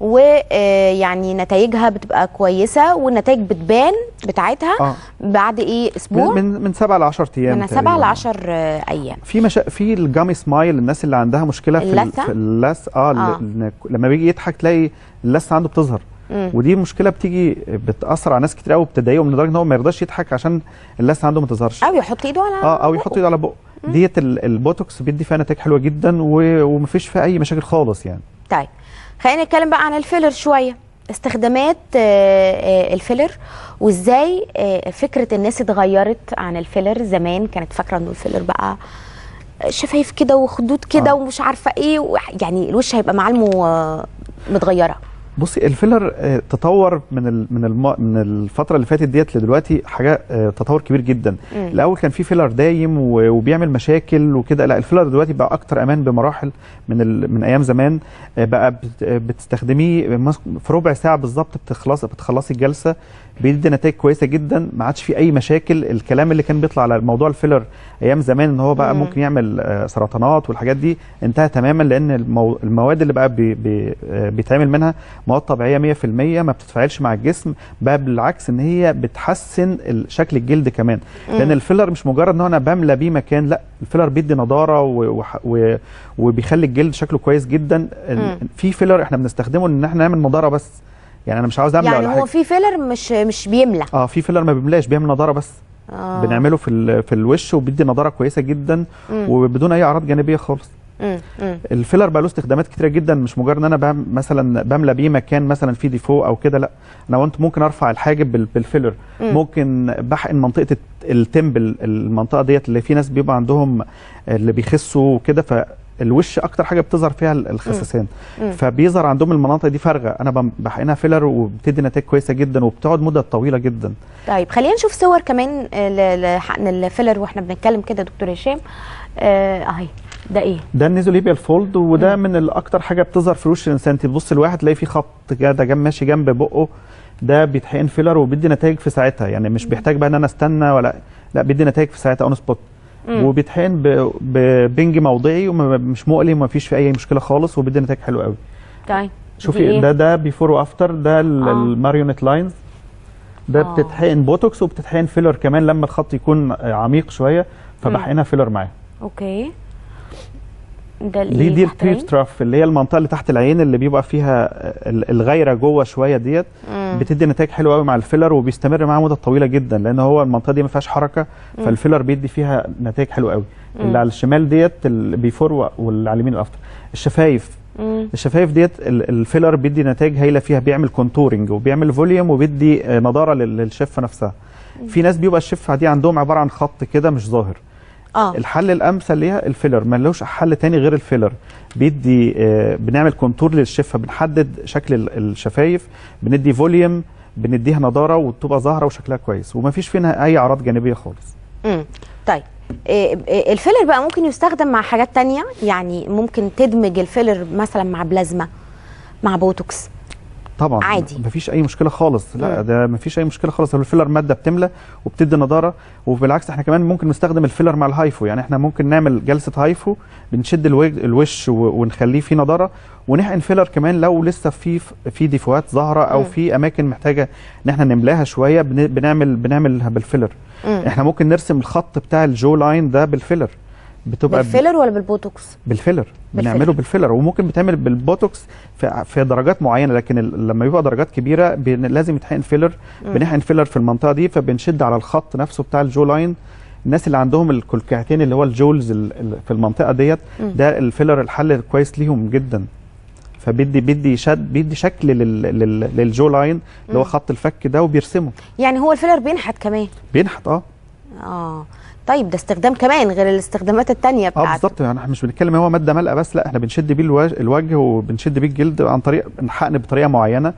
B: ويعني نتائجها بتبقى كويسه، والنتائج بتبان بتاعتها آه. بعد ايه اسبوع؟
G: من من سبعة ل عشرة ايام.
B: من سبعة ل عشرة ايام.
G: في مشا... في الجامي سمايل، الناس اللي عندها مشكله في
B: اللثة؟
G: في اللثه اه, آه. لما بيجي يضحك تلاقي اللثه عنده بتظهر. مم. ودي مشكله بتيجي بتاثر على ناس كتير قوي، بتضايقهم لدرجه ان هو ما يرضاش يضحك عشان اللثه عنده ما تظهرش،
B: او يحط ايده على
G: اه او يحط ايده على بقه. ديت البوتوكس بيدي فيها نتائج حلوه جدا ومفيش فيها اي مشاكل خالص يعني.
B: طيب خلينا نتكلم بقى عن الفيلر شويه، استخدامات الفيلر وازاي فكره الناس اتغيرت عن الفيلر. زمان كانت فاكره انه الفيلر بقى شفايف كده وخدود كده آه. ومش عارفه ايه، يعني الوش هيبقى معالمه متغيره.
G: بصي الفيلر تطور من ال من الم من الفتره اللي فاتت ديت لدلوقتي حاجه تطور كبير جدا. مم. الاول كان في فيلر دايم وبيعمل مشاكل وكده، لا الفيلر دلوقتي بقى اكتر امان بمراحل من من ايام زمان. بقى بتستخدميه في ربع ساعه بالظبط بتخلص بتخلصي الجلسه، بيدي نتائج كويسه جدا، ما عادش في اي مشاكل. الكلام اللي كان بيطلع على موضوع الفيلر ايام زمان ان هو بقى مم. ممكن يعمل سرطانات والحاجات دي انتهى تماما، لان المو... المواد اللي بقى بي... بي... بيتعمل منها مواد طبيعيه مية في المية ما بتتفاعلش مع الجسم، بقى بالعكس ان هي بتحسن شكل الجلد كمان. مم. لان الفيلر مش مجرد ان انا بملى بيه مكان، لا الفيلر بيدي نضاره و... و... وبيخلي الجلد شكله كويس جدا. مم. في فيلر احنا بنستخدمه ان احنا نعمل نضاره بس، يعني انا مش عاوز املى
B: يعني
G: ولا
B: هو
G: حاجه.
B: في فيلر مش مش بيملى.
G: اه في فيلر ما بيملاش، بيعمل نضاره بس. آه. بنعمله في في الوش وبيدي نضاره كويسه جدا. مم. وبدون اي اعراض جانبيه خالص. مم. مم. الفيلر بقى له استخدامات كتيره جدا، مش مجرد ان انا بم مثلا بملى بيه مكان مثلا فيه ديفو او كده، لا انا وانت ممكن ارفع الحاجب بالفيلر. مم. ممكن بحقن منطقه التمبل، المنطقه ديت اللي في ناس بيبقى عندهم اللي بيخسوا وكده، ف الوش اكتر حاجه بتظهر فيها الخساسين، فبيظهر عندهم المناطق دي فارغه، انا بحقنها فيلر وبتدي نتائج كويسه جدا وبتقعد مده طويله جدا.
B: طيب خلينا نشوف صور كمان لحقن الفيلر واحنا بنتكلم كده دكتور هشام. اهي ده ايه؟
G: ده النيزوليبيال فولد، وده مم. من الاكتر حاجه بتظهر في وش الانسان. تبص الواحد تلاقي في خط كده جنب ماشي جنب بقه، ده بيتحقن فيلر وبيدي نتائج في ساعتها، يعني مش بيحتاج بقى ان انا استنى ولا لا، بيدي نتائج في ساعتها اون سبوت. وبيتحقن ببنج موضعي ومش مؤلم وما فيش فيه اي مشكله خالص، وبيدي نتائج حلوه قوي.
B: طيب
G: شوفي إيه؟ ده ده بيفور وافتر، ده آه. الماريونيت لاينز. ده
B: آه.
G: بتتحقن بوتوكس وبتتحقن فيلر كمان لما الخط يكون عميق شويه، فبحقنها فيلر معاه.
B: اوكي. ده
G: دي دي البير تراف اللي هي المنطقه اللي تحت العين اللي بيبقى فيها الغيره جوه شويه ديت، بتدي نتائج حلوه قوي مع الفيلر وبيستمر معاه مده طويله جدا، لان هو المنطقه دي ما فيهاش حركه، فالفيلر بيدي فيها نتائج حلوه قوي. اللي على الشمال ديت البيفور واللي على اليمين الافتر. الشفايف مم. الشفايف ديت الفيلر بيدي نتائج هايله فيها، بيعمل كونتورنج وبيعمل فوليوم وبيدي نضاره للشفه نفسها. مم. في ناس بيبقى الشفه دي عندهم عباره عن خط كده مش ظاهر. آه. الحل الامثل ليها الفيلر، ما لهوش حل تاني غير الفيلر. بيدي آه بنعمل كونتور للشفه، بنحدد شكل الشفايف، بندي فوليوم، بنديها نضاره وتبقى ظاهره وشكلها كويس وما فيش فيها اي اعراض جانبيه خالص.
B: امم طيب الفيلر بقى ممكن يستخدم مع حاجات تانية، يعني ممكن تدمج الفيلر مثلا مع بلازما مع بوتوكس
G: طبعا
B: عادي،
G: مفيش اي مشكله خالص. لا ده مفيش اي مشكله خالص. الفيلر ماده بتملى وبتدي نضاره، وبالعكس احنا كمان ممكن نستخدم الفيلر مع الهايفو. يعني احنا ممكن نعمل جلسه هايفو، بنشد الوش ونخليه فيه نضاره، ونحقن فيلر كمان لو لسه في في ديفوهات ظاهره او في اماكن محتاجه ان احنا نملاها شويه، بنعمل بنعملها بالفيلر. مم. احنا ممكن نرسم الخط بتاع الجو لاين ده بالفيلر.
B: بتبقى بالفيلر ولا بالبوتوكس؟
G: بالفيلر. بنعمله بالفيلر، وممكن بتعمل بالبوتوكس في, في درجات معينه، لكن لما يبقى درجات كبيره لازم يتحقن فيلر. مم. بنحقن فيلر في المنطقه دي، فبنشد على الخط نفسه بتاع الجو لاين. الناس اللي عندهم الكلكعتين اللي هو الجولز في المنطقه ديت، ده الفيلر الحل كويس ليهم جدا. فبيدي بيدي شد بيدي شكل للجو لاين اللي هو خط الفك ده وبيرسمه.
B: يعني هو الفيلر بينحت كمان؟
G: بينحت اه.
B: اه طيب ده استخدام كمان غير الاستخدامات الثانيه بتاعته.
G: اه بالظبط. يعني احنا مش بنتكلم هو ماده ملقى بس، لا احنا بنشد بيه الوجه وبنشد بيه الجلد عن طريق الحقن بطريقه معينه،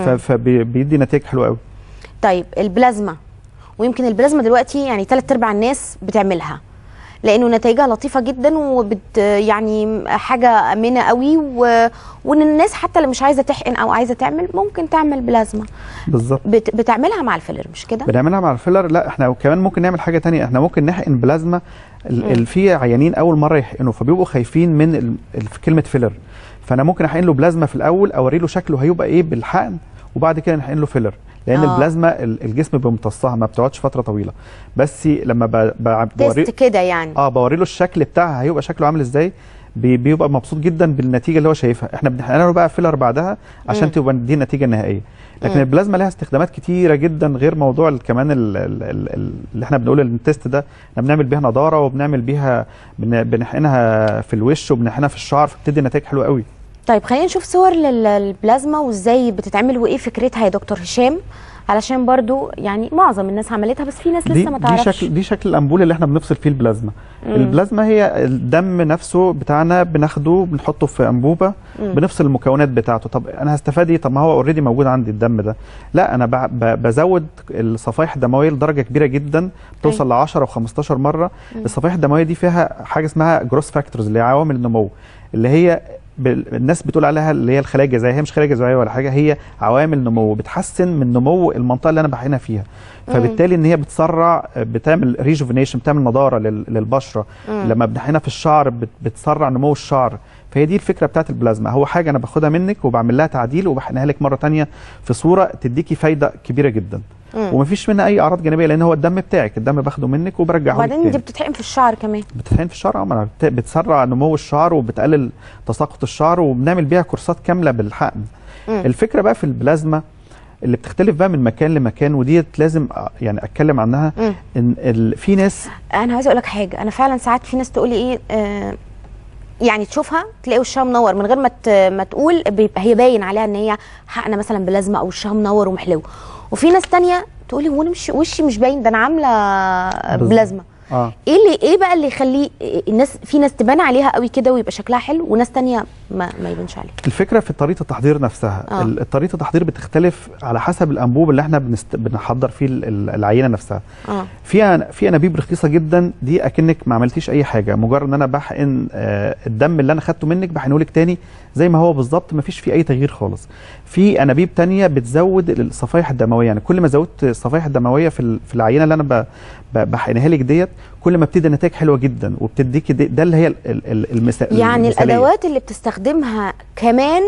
G: فبيدي نتائج حلوه قوي.
B: طيب البلازما، ويمكن البلازما دلوقتي يعني ثلاث ارباع الناس بتعملها لانه نتائجها لطيفه جدا، وبت يعني حاجه امنه قوي، و... وان الناس حتى اللي مش عايزه تحقن او عايزه تعمل ممكن تعمل بلازما.
G: بالظبط.
B: بت... بتعملها مع الفيلر مش كده؟
G: بنعملها مع الفيلر. لا احنا كمان ممكن نعمل حاجه ثانيه، احنا ممكن نحقن بلازما. ال... في عيانين اول مره يحقنوا فبيبقوا خايفين من ال... كلمه فيلر، فانا ممكن احقن له بلازما في الاول، اوري له شكله هيبقى ايه بالحقن، وبعد كده نحقن له فيلر، لان آه. البلازما الجسم بيمتصها ما بتقعدش فتره طويله. بس لما ب... ب...
B: بوري كده يعني
G: اه بوري له الشكل بتاعها هيبقى شكله عامل ازاي، بي... بيبقى مبسوط جدا بالنتيجه اللي هو شايفها. احنا بنحقن له بقى فيلر بعدها عشان مم. تبقى دي النتيجه النهائيه. لكن مم. البلازما لها استخدامات كتيره جدا غير موضوع كمان ال... ال... ال... اللي احنا بنقول التيست ده. احنا بنعمل بيها نضاره، وبنعمل بيها بن... بنحقنها في الوش، وبنحقنها في الشعر، فبتدي نتائج حلوه قوي.
B: طيب خلينا نشوف صور للبلازما وازاي بتتعمل وايه فكرتها يا دكتور هشام، علشان برضو يعني معظم الناس عملتها بس في ناس لسه ما تعرفش.
G: دي شكل دي شكل الامبول اللي احنا بنفصل فيه البلازما. مم. البلازما هي الدم نفسه بتاعنا، بناخده بنحطه في انبوبه، مم. بنفصل المكونات بتاعته. طب انا هستفاد ايه؟ طب ما هو اوريدي موجود عندي الدم ده. لا انا بزود الصفائح الدمويه لدرجه كبيره جدا، بتوصل ل عشرة وخمستاشر مره. مم. الصفائح الدمويه دي فيها حاجه اسمها جروس فاكتورز اللي هي عوامل النمو، اللي هي الناس بتقول عليها اللي هي الخلايا الجذعيه. هي مش خلايا جذعيه ولا حاجه، هي عوامل نمو بتحسن من نمو المنطقه اللي انا بحقنها فيها. فبالتالي ان هي بتسرع، بتعمل ريجوفينيشن، بتعمل نضاره للبشره. مم. لما بنحقنها في الشعر بتسرع نمو الشعر. فهي دي الفكره بتاعت البلازما. هو حاجه انا باخدها منك وبعمل لها تعديل وبحقنها لك مره ثانيه في صوره تديكي فايده كبيره جدا. مم. ومفيش منها اي اعراض جانبيه، لان هو الدم بتاعك، الدم باخده منك وبرجعه لك.
B: وبعدين دي بتتحقن في الشعر كمان.
G: بتتحقن في الشعر اه، بتسرع نمو الشعر وبتقلل تساقط الشعر، وبنعمل بيها كورسات كامله بالحقن. مم. الفكره بقى في البلازما اللي بتختلف بقى من مكان لمكان، وديت لازم يعني اتكلم عنها. مم. ان ال... في ناس،
B: انا عايزه اقول لك حاجه، انا فعلا ساعات في ناس تقول لي ايه آه يعني تشوفها تلاقي وشها منور من غير ما ما تقول، بيبقى هي باين عليها ان هي حقنه مثلا بلازما او وشها منور ومحلو. وفي ناس ثانيه تقول لي هو انا مش وشي مش باين، ده انا عامله بلازما. آه. ايه اللي ايه بقى اللي يخليه الناس، في ناس تبان عليها قوي كده ويبقى شكلها حلو، وناس ثانيه ما ما يبانش عليها؟
G: الفكره في طريقه التحضير نفسها. آه. طريقه التحضير بتختلف على حسب الانبوب اللي احنا بنست... بنحضر فيه العينه نفسها. آه. في في انابيب رخيصه جدا، دي اكنك ما عملتيش اي حاجه، مجرد ان انا بحقن آه الدم اللي انا خدته منك بحقنه لك تاني زي ما هو بالظبط، ما فيش فيه اي تغيير خالص. في انابيب ثانيه بتزود الصفائح الدمويه، يعني كل ما زودت الصفائح الدمويه في في العينه اللي انا بحقنها لك ديت، كل ما بتدي نتائج حلوه جدا وبتديكي ده اللي هي المثاليه.
B: يعني الادوات اللي بتستخدمها كمان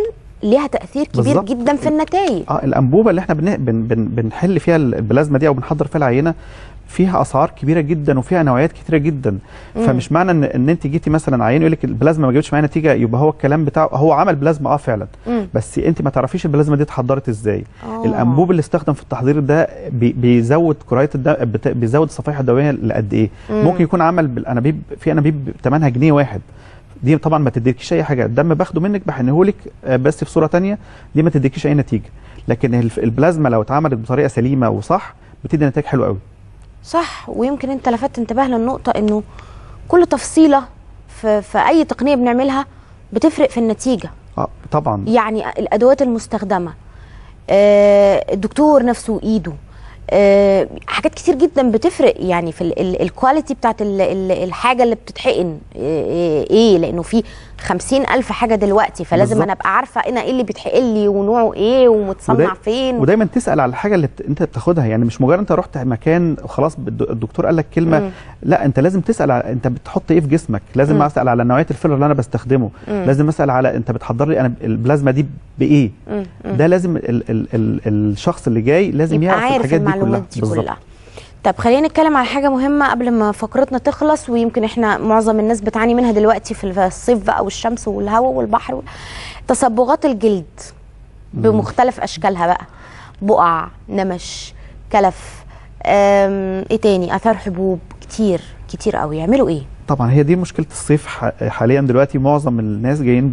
B: ليها تاثير كبير بالزبط. جدا في النتائج.
G: اه الانبوبه اللي احنا بن بن بن بنحل فيها البلازما دي او بنحضر فيها العينه فيها اسعار كبيره جدا وفيها نوعيات كتيره جدا. مم. فمش معنى ان ان انت جيتي مثلا عيان يقول لك البلازما ما جابتش معايا نتيجه يبقى هو الكلام بتاعه هو عمل بلازما اه فعلا. مم. بس انت ما تعرفيش البلازما دي اتحضرت ازاي. أوه. الانبوب اللي استخدم في التحضير ده بي بيزود كريات الدم، بيزود الصفائح الدمويه لقد ايه. مم. ممكن يكون عمل بالانابيب في انابيب ثمنها جنيه واحد، دي طبعا ما تديكيش اي حاجه، الدم باخده منك بحنه لك بس في صوره ثانيه دي ما تديكيش اي نتيجه. لكن البلازما لو اتعملت بطريقه سليمه وصح بتدي نتائج حلوه قوي.
B: صح. ويمكن انت لفتت انتباه للنقطه انه كل تفصيله في, في اي تقنيه بنعملها بتفرق في النتيجه.
G: اه طبعا.
B: يعني الادوات المستخدمه، آه الدكتور نفسه وايده، آه حاجات كتير جدا بتفرق يعني في الكواليتي بتاعت ال ال الحاجه اللي بتتحقن ايه, إيه لانه في خمسين ألف حاجه دلوقتي، فلازم بالزبط. انا ابقى عارفه انا ايه اللي بيتحقن لي ونوعه ايه ومتصنع وداي فين.
G: ودايما تسال على الحاجه اللي بت... انت بتاخدها، يعني مش مجرد انت رحت مكان وخلاص الدكتور قال لك كلمه. مم. لا انت لازم تسال على انت بتحط ايه في جسمك، لازم مم. اسال على نوعيه الفيلر اللي انا بستخدمه. مم. لازم اسال على انت بتحضر لي انا البلازما دي بايه. مم. ده لازم ال... ال... ال... الشخص اللي جاي لازم يعرف الحاجات دي كلها
B: بالظبط. طب خلينا نتكلم على حاجه مهمه قبل ما فقرتنا تخلص، ويمكن احنا معظم الناس بتعاني منها دلوقتي في الصيف بقى والشمس والهواء والبحر. تصبغات الجلد بمختلف اشكالها بقى، بقع، نمش، كلف، ايه تاني، اثار حبوب، كتير كتير قوي. يعملوا ايه؟
G: طبعا هي دي مشكله الصيف حاليا دلوقتي. معظم الناس جايين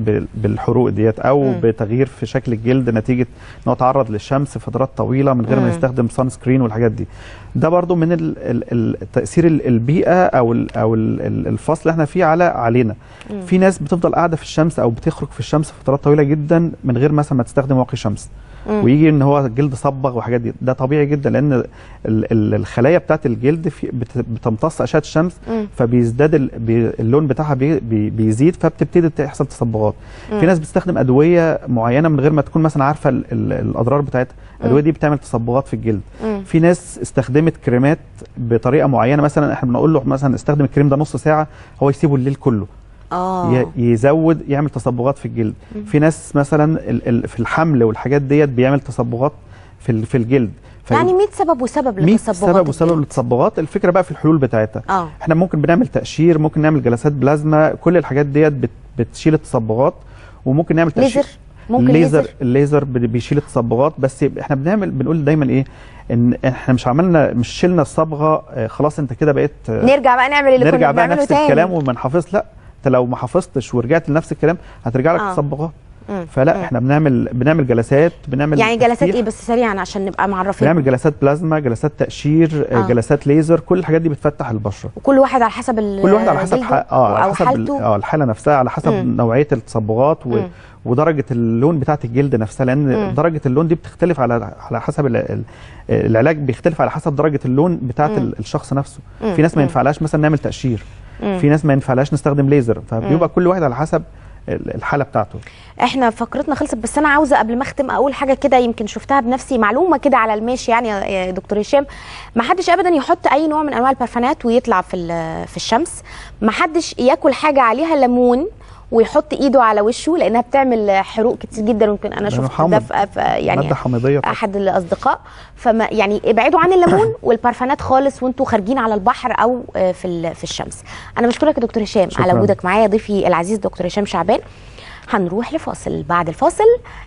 G: بالحروق ديت او م. بتغيير في شكل الجلد نتيجه ان هو تعرض للشمس فترات طويله من غير م. ما يستخدم سان سكرين والحاجات دي. ده برضو من التاثير البيئه او ال او ال الفصل اللي احنا فيه على علينا. م. في ناس بتفضل قاعده في الشمس او بتخرج في الشمس فترات طويله جدا من غير مثلا ما تستخدم واقي شمس، مم. ويجي ان هو الجلد صبغ وحاجات دي. ده طبيعي جدا لان الخلايا بتاعت الجلد في بتمتص اشعه الشمس، مم. فبيزداد اللون بتاعها بي بيزيد فبتبتدي تحصل تصبغات. في ناس بتستخدم ادويه معينه من غير ما تكون مثلا عارفه ال ال الاضرار بتاعتها. الادويه دي بتعمل تصبغات في الجلد. مم. في ناس استخدمت كريمات بطريقه معينه، مثلا احنا بنقول له مثلا استخدم الكريم ده نص ساعه، هو يسيبه الليل كله. آه. يزود يعمل تصبغات في الجلد. مم. في ناس مثلا في الحمل والحاجات ديت بيعمل تصبغات في في الجلد.
B: يعني مية سبب وسبب للتصبغات.
G: مية سبب وسبب للتصبغات. الفكره بقى في الحلول بتاعتها. آه. احنا ممكن بنعمل تقشير، ممكن نعمل جلسات بلازما، كل الحاجات ديت بتشيل التصبغات. وممكن نعمل تقشير
B: ليزر. ممكن
G: ليزر. الليزر بيشيل التصبغات. بس احنا بنعمل بنقول دايما ايه، ان احنا مش عملنا مش شلنا الصبغه خلاص انت كده بقيت
B: نرجع بقى نعمل اللي
G: نرجع
B: كنا
G: بقى نفس
B: تاني.
G: الكلام وما نحافظ. لا انت لو ما حافظتش ورجعت لنفس الكلام هترجع لك آه. تصبغات. فلا مم. احنا بنعمل بنعمل جلسات، بنعمل
B: يعني جلسات ايه بس سريعا عشان نبقى معرفين.
G: بنعمل جلسات بلازما، جلسات تقشير، آه. جلسات ليزر، كل الحاجات دي بتفتح البشره.
B: وكل واحد على حسب
G: كل واحد على حسب اه على حسب
B: حالته.
G: اه الحاله نفسها، على حسب مم. نوعيه التصبغات و... ودرجه اللون بتاعه الجلد نفسها، لان مم. درجه اللون دي بتختلف على على حسب ال... العلاج بيختلف على حسب درجه اللون بتاعه مم. الشخص نفسه. مم. في ناس ما ينفعلهاش مثلا نعمل تقشير، مم. في ناس ما ينفعلهاش نستخدم ليزر، فبيبقى كل واحد على حسب الحاله بتاعته.
B: احنا فقرتنا خلصت، بس انا عاوزه قبل ما اختم اقول حاجه كده يمكن شفتها بنفسي، معلومه كده على الماشي يعني يا دكتور هشام. ما حدش ابدا يحط اي نوع من انواع البرفانات ويطلع في في الشمس. ما حدش ياكل حاجه عليها ليمون ويحط ايده على وشه، لانها بتعمل حروق كتير جدا. يمكن انا شفت ده في يعني احد الاصدقاء. فما يعني ابعدوا عن الليمون والبرفانات خالص وانتوا خارجين على البحر او في في الشمس. انا بشكرك يا دكتور هشام على وجودك معايا، ضيفي العزيز دكتور هشام شعبان. هنروح لفاصل، بعد الفاصل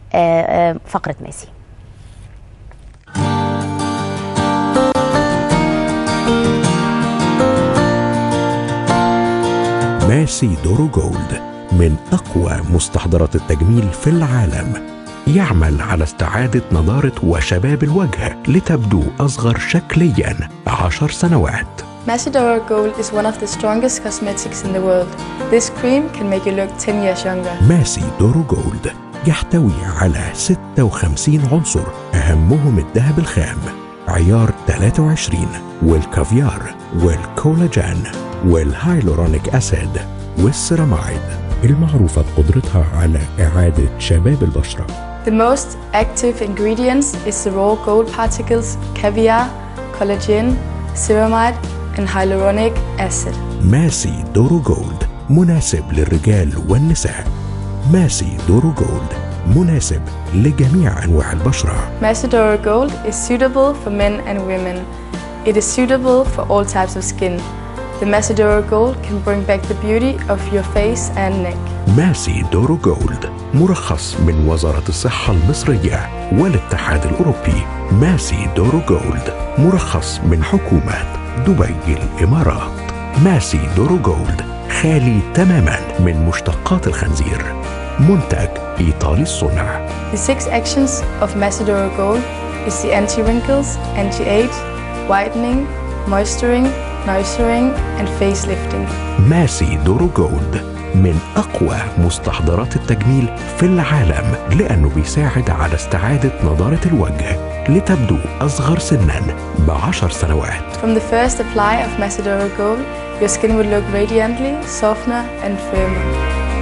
B: فقره ماسي.
E: ماسي دورو جولد من أقوى مستحضرات التجميل في العالم، يعمل على استعادة نضارة وشباب الوجه لتبدو أصغر شكلياً عشر سنوات.
H: Masi Doro Gold is one of the strongest cosmetics in the world. This cream can make you look ten years younger.
E: ماسي دورو جولد يحتوي على ستة وخمسين عنصر، أهمهم الذهب الخام عيار ثلاثة وعشرين والكافيار والكولاجين والهايلورونيك أسيد والسيراميد، المعروفة بقدرتها على إعادة شباب البشرة.
H: The most active ingredients is the raw gold particles, caviar, collagen, ceramide and hyaluronic acid.
E: ماسي دورو جولد مناسب للرجال والنساء. ماسي دورو جولد مناسب لجميع أنواع البشرة.
H: Macedora Gold is suitable for men and women. It is suitable for all types of skin. The Macedora Gold can bring back the beauty of your face and neck.
E: ماسي دورو جولد مرخص من وزارة الصحة المصرية والاتحاد الأوروبي. ماسي دورو جولد مرخص من حكومة دبي الإمارات. ماسي دورو جولد خالي تماما من مشتقات الخنزير. منتج إيطالي الصنع.
H: The six actions of Macedora Gold is the anti-wrinkles, anti-age, whitening, moisturing, nourishing and facelifting.
E: ماسي دورو جولد من أقوى مستحضرات التجميل في العالم لأنه بيساعد على استعادة نضارة الوجه لتبدو أصغر سناً بعشر سنوات.
H: From the first apply of Macedora Gold, your skin will look radiantly, softer and firmer.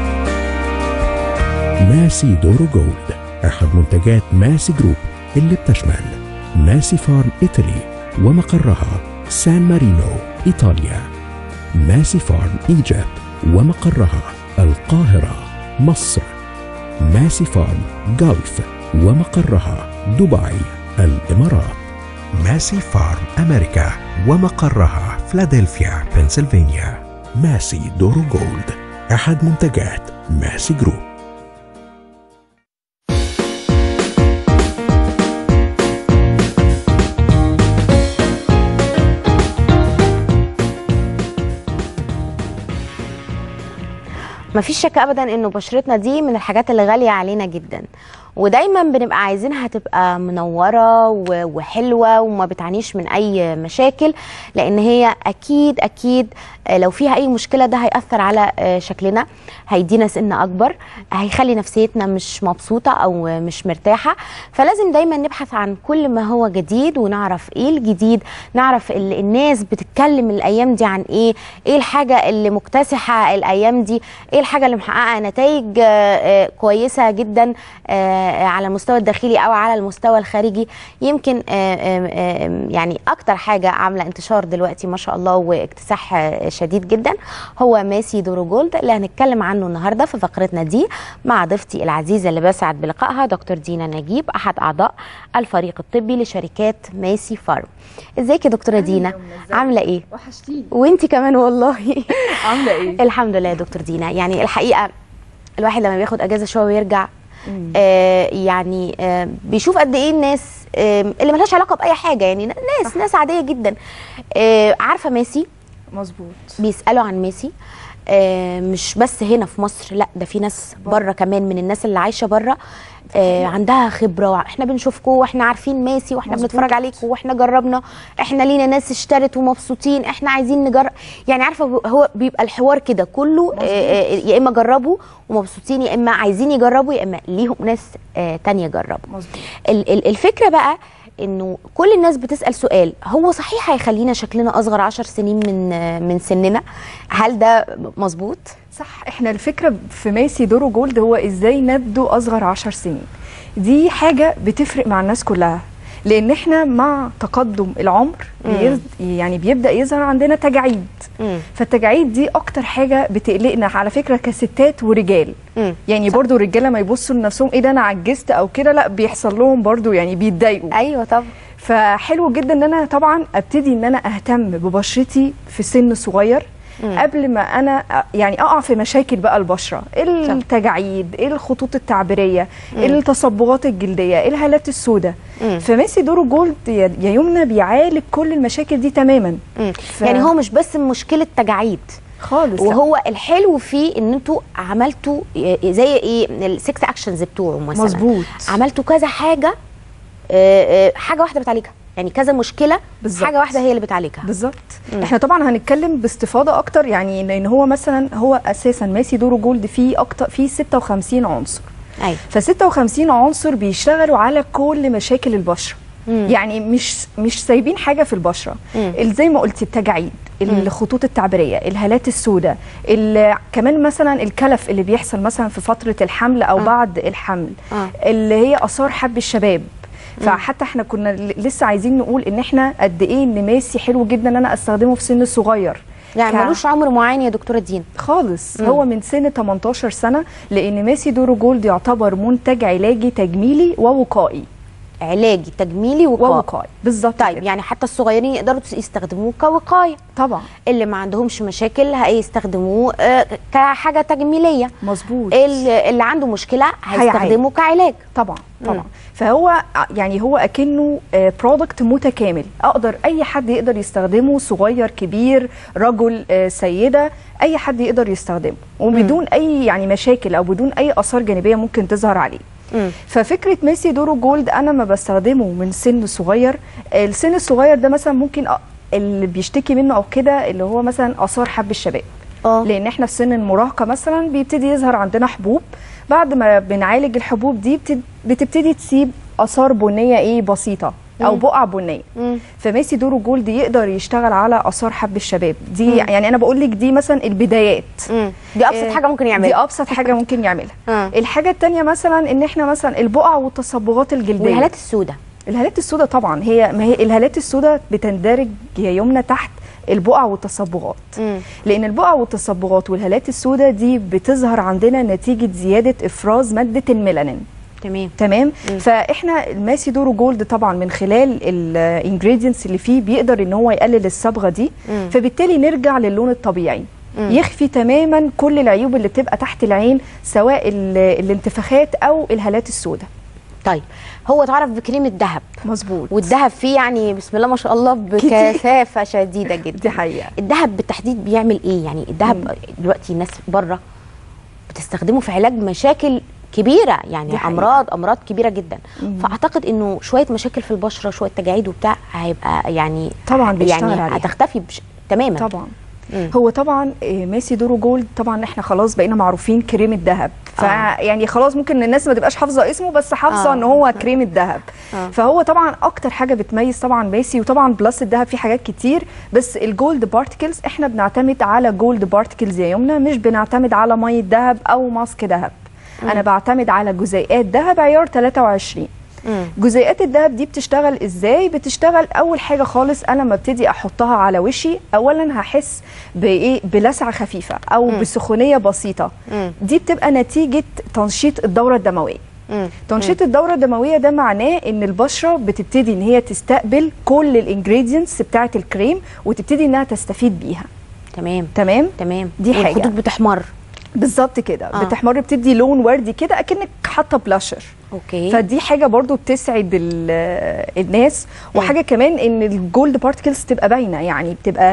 E: ماسي دورو جولد أحد منتجات ماسي جروب اللي بتشمل ماسي فارم إيطالي ومقرها سان مارينو إيطاليا، ماسي فارم إيجيبت ومقرها القاهرة مصر، ماسي فارم جلف ومقرها دبي الإمارات، ماسي فارم أمريكا ومقرها فلادلفيا بنسلفانيا. ماسي دورو جولد أحد منتجات ماسي جروب.
B: مفيش شك ابدا انه بشرتنا دي من الحاجات اللي غاليه علينا جدا، ودايما بنبقى عايزينها تبقى منوره وحلوه وما بتعانيش من اي مشاكل، لان هي اكيد اكيد لو فيها اي مشكله ده هيأثر على شكلنا، هيدينا سن اكبر، هيخلي نفسيتنا مش مبسوطه او مش مرتاحه. فلازم دايما نبحث عن كل ما هو جديد ونعرف ايه الجديد، نعرف الناس بتتكلم الايام دي عن ايه، ايه الحاجه اللي مكتسحه الايام دي، ايه الحاجه اللي محققه نتائج كويسه جدا على المستوى الداخلي او على المستوى الخارجي. يمكن يعني اكتر حاجه عامله انتشار دلوقتي ما شاء الله واكتساح شديد جدا هو ماسي دورو جولد اللي هنتكلم عنه النهارده في فقرتنا دي مع ضيفتي العزيزه اللي بسعد بلقائها دكتور دينا نجيب، احد اعضاء الفريق الطبي لشركات ماسي فارم. ازيك يا دكتوره دينا؟ عامله ايه؟
I: وحشتيني.
B: وانتي كمان والله.
I: عامله ايه؟
B: الحمد لله يا دكتور دينا. يعني الحقيقه الواحد لما بياخد اجازه شويه ويرجع آه يعني آه بيشوف قد ايه الناس آه اللي ملهاش علاقه باي حاجه، يعني ناس ناس عاديه جدا آه عارفه ماسي.
I: مظبوط.
B: بيسالوا عن ماسي آه مش بس هنا في مصر، لا ده في ناس بره كمان من الناس اللي عايشه بره آه عندها خبره. احنا بنشوفكم واحنا عارفين ماسي واحنا مزبوط. بنتفرج عليكم واحنا جربنا، احنا لينا ناس اشترت ومبسوطين، احنا عايزين نجرب. يعني عارفه هو بيبقى الحوار كده كله آه يا اما جربوا ومبسوطين، يا اما عايزين يجربوا، يا اما ليهم ناس آه تانية جربوا. الفكره بقى انه كل الناس بتسال سؤال، هو صحيح هيخلينا شكلنا اصغر عشر سنين من من سننا؟ هل ده مظبوط؟
I: صح. احنا الفكره في ماسي دورو جولد هو ازاي نبدو اصغر عشر سنين. دي حاجه بتفرق مع الناس كلها، لان احنا مع تقدم العمر بيز... يعني بيبدا يظهر عندنا تجاعيد. مم. فالتجاعيد دي اكتر حاجه بتقلقنا على فكره كستات ورجال. مم. يعني برضو الرجاله ما يبصوا لنفسهم ايه ده انا عجزت او كده، لا بيحصل لهم برضو يعني بيتضايقوا.
B: ايوه طبعا.
I: فحلو جدا ان انا طبعا ابتدي ان انا اهتم ببشرتي في سن صغير مم. قبل ما انا يعني اقع في مشاكل بقى البشره، التجاعيد، الخطوط التعبيريه، مم. التصبغات الجلديه، الهالات السوداء. فماسي دورو جولد يا يمنى بيعالج كل المشاكل دي تماما.
B: ف... يعني هو مش بس مشكله تجاعيد
I: خالص،
B: وهو لا. الحلو فيه ان انتوا عملتوا زي ايه السكس اكشنز بتوعه مثلا.
I: مظبوط.
B: عملتوا كذا حاجه، حاجه واحده بتعالجها، يعني كذا مشكله بالزبط. حاجه واحده هي اللي بتعالجها
I: بالظبط. احنا طبعا هنتكلم باستفاضه اكتر، يعني لان هو مثلا هو اساسا ماسي دورو جولد فيه اكتر فيه ستة وخمسين عنصر.
B: ايوه.
I: ف ستة وخمسين عنصر بيشتغلوا على كل مشاكل البشره. مم. يعني مش مش سايبين حاجه في البشره. زي ما قلتي التجاعيد، الخطوط التعبيريه، الهالات السوداء، كمان مثلا الكلف اللي بيحصل مثلا في فتره الحمل او آه. بعد الحمل، آه. اللي هي اثار حب الشباب. فحتى احنا كنا لسه عايزين نقول ان احنا قد ايه ان ماسي حلو جدا ان انا استخدمه في سن صغير،
B: يعني ملوش عمر معين يا دكتوره دين
I: خالص. مم. هو من سن تمنتاشر سنه، لان ماسي دورو جولد يعتبر منتج علاجي تجميلي ووقائي.
B: علاجي تجميلي وقائي
I: ووقائي بالظبط.
B: طيب
I: كده.
B: يعني حتى الصغيرين يقدروا يستخدموه كوقايه
I: طبعا.
B: اللي ما عندهمش مشاكل هيستخدموه كحاجه تجميليه.
I: مظبوط.
B: اللي عنده مشكله هيستخدمه كعلاج.
I: طبعا طبعا. مم. فهو يعني هو اكنه برودكت متكامل، اقدر اي حد يقدر يستخدمه، صغير كبير رجل سيده، اي حد يقدر يستخدمه وبدون اي يعني مشاكل او بدون اي اثار جانبيه ممكن تظهر عليه. مم. ففكره ماسي دورو جولد انا ما بستخدمه من سن صغير. السن الصغير ده مثلا ممكن اللي بيشتكي منه او كده اللي هو مثلا اثار حب الشباب. اه لان احنا في سن المراهقه مثلا بيبتدي يظهر عندنا حبوب، بعد ما بنعالج الحبوب دي بتبتدي تسيب اثار بنيه ايه بسيطه او بقع بنيه. مم. فماسي دورو جولد يقدر يشتغل على اثار حب الشباب دي. مم. يعني انا بقول لك دي مثلا البدايات.
B: مم. دي ابسط آه حاجه ممكن يعملها.
I: دي ابسط حاجه ممكن يعملها. آه. الحاجه الثانيه مثلا ان احنا مثلا البقع والتصبغات الجلديه
B: والهالات السوداء.
I: الهالات السوداء طبعا هي ما هي الهالات السوداء بتندرج يا يمنى تحت البقع والتصبغات. مم. لان البقع والتصبغات والهالات السوداء دي بتظهر عندنا نتيجه زياده افراز ماده الميلانين.
B: تمام
I: تمام. مم. فاحنا الماسي دورو جولد طبعا من خلال الانجريدينتس اللي فيه بيقدر ان هو يقلل الصبغه دي. مم. فبالتالي نرجع للون الطبيعي. مم. يخفي تماما كل العيوب اللي بتبقى تحت العين سواء الانتفاخات او الهالات السوداء.
B: طيب هو اتعرف بكريم الذهب.
I: مظبوط.
B: والذهب فيه يعني بسم الله ما شاء الله بكثافه شديده جدا.
I: دي حقيقه.
B: الذهب بالتحديد بيعمل ايه؟ يعني الذهب دلوقتي الناس بره بتستخدمه في علاج مشاكل كبيره، يعني امراض امراض كبيره جدا. مم. فاعتقد انه شويه مشاكل في البشره شويه تجاعيد وبتاع هيبقى يعني
I: طبعا بيشتغل
B: يعني
I: عليها.
B: هتختفي بش... تماما
I: طبعا. مم. هو طبعا ماسي دورو جولد طبعا احنا خلاص بقينا معروفين كريم الذهب. آه. فيعني خلاص ممكن الناس ما تبقاش حافظه اسمه بس حافظه آه. ان هو كريم الذهب. آه. فهو طبعا اكتر حاجه بتميز طبعا ماسي، وطبعا بلس الذهب فيه حاجات كتير، بس الجولد بارتكلز احنا بنعتمد على جولد بارتكلز يا يمنى، مش بنعتمد على ميه ذهب او ماسك ذهب. انا بعتمد على جزيئات ذهب عيار تلاتة وعشرين. مم. جزيئات الذهب دي بتشتغل ازاي؟ بتشتغل اول حاجه خالص انا لما ابتدي احطها على وشي اولا هحس بايه؟ بلسعه خفيفه او مم. بسخونيه بسيطه. مم. دي بتبقى نتيجه تنشيط الدوره الدمويه. مم. تنشيط مم. الدوره الدمويه ده معناه ان البشره بتبتدي ان هي تستقبل كل الانجريدينتس بتاعه الكريم وتبتدي انها تستفيد بيها.
B: تمام
I: تمام
B: تمام.
I: دي حاجه
B: الخدود بتحمر
I: بالظبط كده. آه. بتحمر بتدي لون وردي كده اكنك حاطه بلاشر.
B: اوكي.
I: فدي حاجه برضو بتسعد الناس. وحاجه كمان ان الجولد بارتكلز تبقى باينه، يعني بتبقى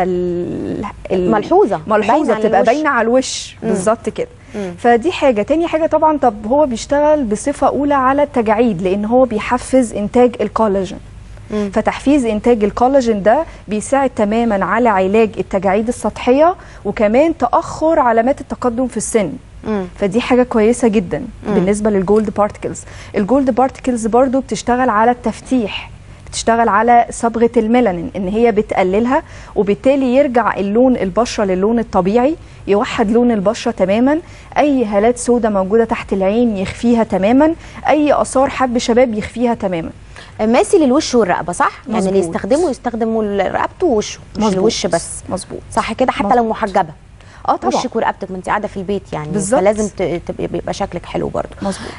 B: ملحوظه
I: ملحوظه بتبقى باينه على الوش بالظبط كده. مم. فدي حاجه. تاني حاجه طبعا طب هو بيشتغل بصفه اولى على التجاعيد لان هو بيحفز انتاج الكولاجين. مم. فتحفيز انتاج الكولاجين ده بيساعد تماما على علاج التجاعيد السطحيه وكمان تاخر علامات التقدم في السن. مم. فدي حاجه كويسه جدا. مم. بالنسبه للجولد بارتكلز. الجولد بارتكلز برضو بتشتغل على التفتيح، بتشتغل على صبغه الميلانين ان هي بتقللها وبالتالي يرجع اللون البشره للون الطبيعي، يوحد لون البشره تماما، اي هالات سوداء موجوده تحت العين يخفيها تماما، اي اثار حب شباب يخفيها تماما.
B: ماسي للوش والرقبه صح؟
I: مزبوط.
B: يعني اللي يستخدموا يستخدموا رقبته ووشه مش مزبوط. الوش بس.
I: مظبوط
B: صح كده. حتى مزبوط. لو محجبه
I: اه طبعا
B: وشك ورقبتك ما انت قاعده في البيت يعني
I: بالزبط.
B: فلازم تبقى يبقى شكلك حلو برضه.
I: مظبوط.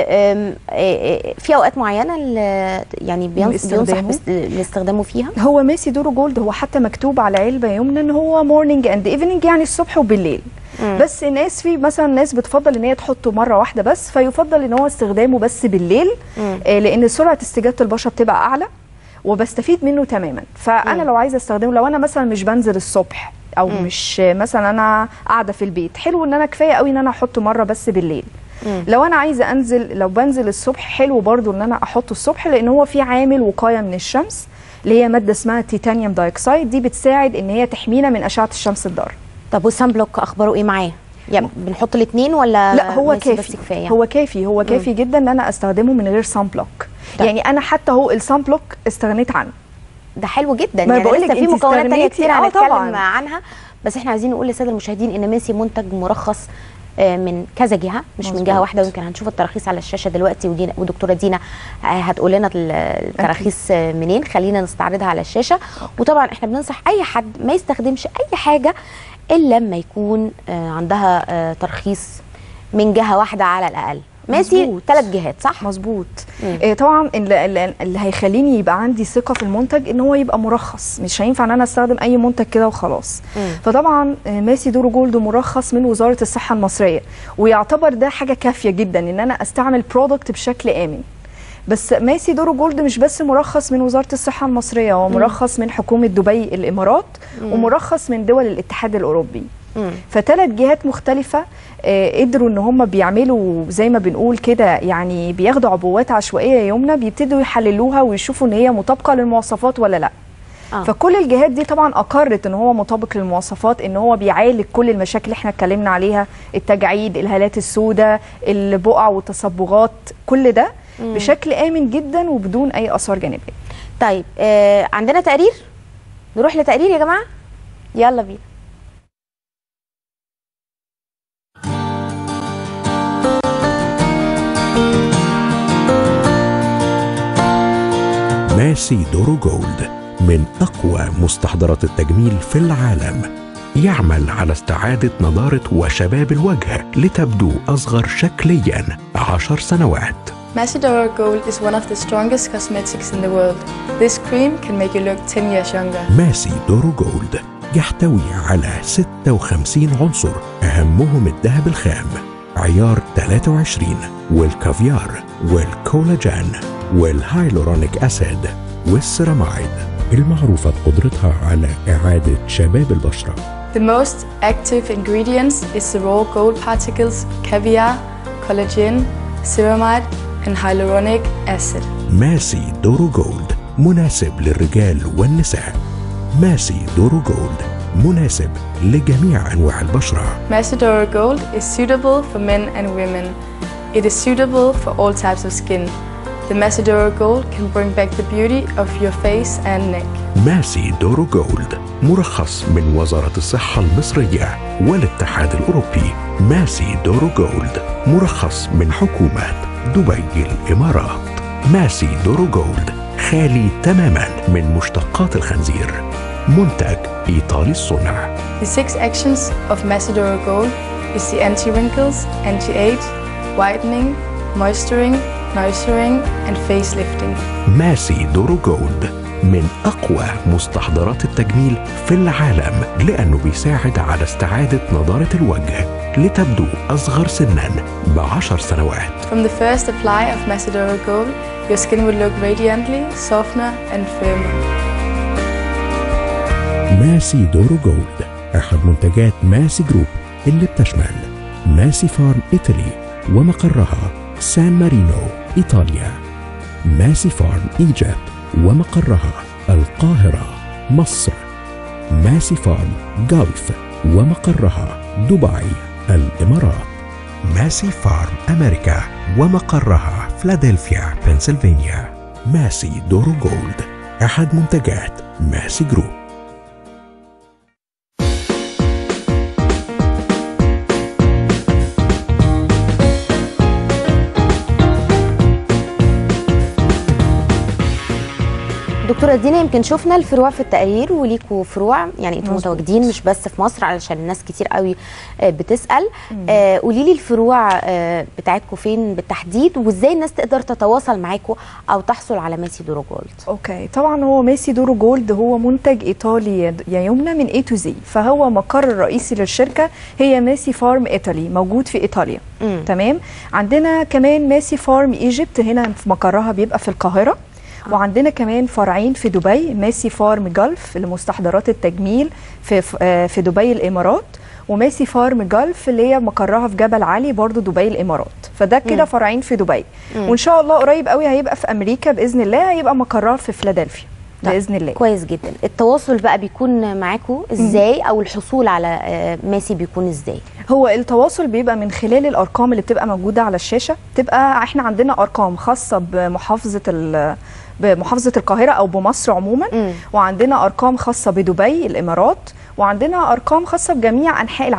B: في اوقات معينه يعني بينصح باستخدامه فيها.
I: هو ماسي دورو جولد هو حتى مكتوب على علبه يمنى ان هو مورنينج اند ايفنينج يعني الصبح وبالليل. مم. بس الناس في مثلا ناس بتفضل ان هي تحطه مره واحده بس، فيفضل ان هو استخدامه بس بالليل. آه لان سرعه استجابه البشره بتبقى اعلى وبستفيد منه تماما. فانا مم. لو عايزه استخدمه لو انا مثلا مش بنزل الصبح او مم. مش مثلا انا قاعده في البيت، حلو ان انا كفايه قوي ان انا احطه مره بس بالليل. مم. لو انا عايزه انزل لو بنزل الصبح حلو برضو ان انا احطه الصبح لان هو فيه عامل وقايه من الشمس اللي هي ماده اسمها تيتانيوم دايوكسيد، دي بتساعد ان هي تحمينا من اشعه الشمس الضاره.
B: طب والسان بلوك اخباره ايه معاه؟ يعني بنحط الاثنين ولا
I: لا؟ هو كافي
B: بس كفايه.
I: هو كافي هو كافي مم. جدا ان انا استخدمه من غير سان بلوك. يعني انا حتى هو السان بلوك استغنيت عنه.
B: ده حلو جدا.
I: ما
B: يعني
I: بقول لك
B: في مكونات ثانيه كتير
I: هنتكلم
B: عنها، بس احنا عايزين نقول للساده المشاهدين ان ماسي منتج مرخص من كذا جهه مش مزبوط. من جهه واحده، ويمكن هنشوف التراخيص على الشاشه دلوقتي، ودكتوره دينا هتقول لنا التراخيص منين. خلينا نستعرضها على الشاشه. وطبعا احنا بننصح اي حد ما يستخدمش اي حاجه الا لما يكون عندها ترخيص من جهه واحده على الاقل. ماشي، ثلاث جهات صح؟
I: مظبوط. إيه طبعا اللي, اللي هيخليني يبقى عندي ثقه في المنتج ان هو يبقى مرخص، مش هينفع ان انا استخدم اي منتج كده وخلاص. مم. فطبعا ماسي دورو جولد مرخص من وزاره الصحه المصريه، ويعتبر ده حاجه كافيه جدا ان انا استعمل برودكت بشكل امن. بس ماسي دورو جولد مش بس مرخص من وزاره الصحه المصريه، هو مرخص من حكومه دبي الامارات، مم. ومرخص من دول الاتحاد الاوروبي. فثلاث جهات مختلفة آه قدروا ان هم بيعملوا زي ما بنقول كده، يعني بياخدوا عبوات عشوائية يومنا، بيبتدوا يحللوها ويشوفوا ان هي مطابقة للمواصفات ولا لا. آه. فكل الجهات دي طبعا اقرت ان هو مطابق للمواصفات، ان هو بيعالج كل المشاكل اللي احنا اتكلمنا عليها، التجاعيد، الهالات السوداء، البقع والتصبغات، كل ده مم. بشكل امن جدا وبدون اي اثار جانبية.
B: طيب آه عندنا تقرير، نروح لتقرير يا جماعة، يلا بينا.
E: ماسي دورو جولد من أقوى مستحضرات التجميل في العالم، يعمل على استعادة نضارة وشباب الوجه لتبدو أصغر شكلياً عشر سنوات.
H: Masi Doro Gold is one of the strongest cosmetics in the world. This cream can make you look ten years younger.
E: ماسي دورو جولد يحتوي على ستة وخمسين عنصر، أهمهم الذهب الخام عيار ثلاثة وعشرين والكافيار والكولاجين والهايلورونيك أسيد والسيراميد، المعروفة بقدرتها على إعادة شباب البشرة.
H: The most active ingredients is the raw gold particles, caviar, collagen, ceramide and hyaluronic acid.
E: ماسي دورو جولد مناسب للرجال والنساء. ماسي دورو جولد مناسب لجميع أنواع البشرة.
H: Masi Doro Gold is suitable for men and women. It is suitable for all types of skin. The Masi Doro Gold can bring back the beauty of your face and neck.
E: ماسي دورو جولد مرخص من وزارة الصحة المصرية والاتحاد الأوروبي. ماسي دورو جولد مرخص من حكومة دبي الإمارات. ماسي دورو جولد خالي تماما من مشتقات الخنزير، منتج إيطالي الصنع.
H: The six actions of Masi Doro Gold is the anti-wrinkles, anti-age, whitening, moisturing, nourishing and facelifting.
E: ماسي دورو جولد من أقوى مستحضرات التجميل في العالم، لأنه بيساعد على استعادة نضارة الوجه لتبدو أصغر سناً بعشر سنوات.
H: From the first apply of Masi Doro Gold, your skin will look radiantly, softer and firmer.
E: ماسي دورو جولد أحد منتجات ماسي جروب اللي بتشمل ماسي فارم إيطالي ومقرها سان مارينو إيطاليا، ماسي فارم إيجيبت ومقرها القاهرة مصر، ماسي فارم جولف ومقرها دبي الإمارات، ماسي فارم أمريكا ومقرها فلادلفيا بنسلفانيا. ماسي دورو جولد أحد منتجات ماسي جروب.
B: دكتورة دينا، يمكن شفنا الفروع في التقرير وليكوا فروع، يعني انتوا متواجدين مش بس في مصر علشان الناس كتير قوي بتسأل. آه قولي لي الفروع آه بتاعتكم فين بالتحديد، وازاي الناس تقدر تتواصل معاكم او تحصل على ماسي دورو جولد؟
I: اوكي، طبعا هو ماسي دورو جولد هو منتج ايطالي يا يمنى من اي تو زي، فهو مقر الرئيسي للشركة هي ماسي فارم ايطالي موجود في ايطاليا. مم. تمام. عندنا كمان ماسي فارم ايجيبت، هنا في مقرها بيبقى في القاهرة. وعندنا كمان فرعين في دبي، ماسي فارم جولف لمستحضرات التجميل في في دبي الامارات، وماسي فارم جولف اللي هي مقرها في جبل علي برضو دبي الامارات. فده كده فرعين في دبي، مم. وان شاء الله قريب قوي هيبقى في امريكا باذن الله، هيبقى مقرها في فيلادلفيا باذن الله.
B: كويس جدا. التواصل بقى بيكون معاكم ازاي، او الحصول على ماسي بيكون ازاي؟
I: هو التواصل بيبقى من خلال الارقام اللي بتبقى موجوده على الشاشه. بتبقى احنا عندنا ارقام خاصه بمحافظه ال بمحافظة القاهرة أو بمصر عموما، م. وعندنا أرقام خاصة بدبي الإمارات، وعندنا أرقام خاصة بجميع أنحاء العالم.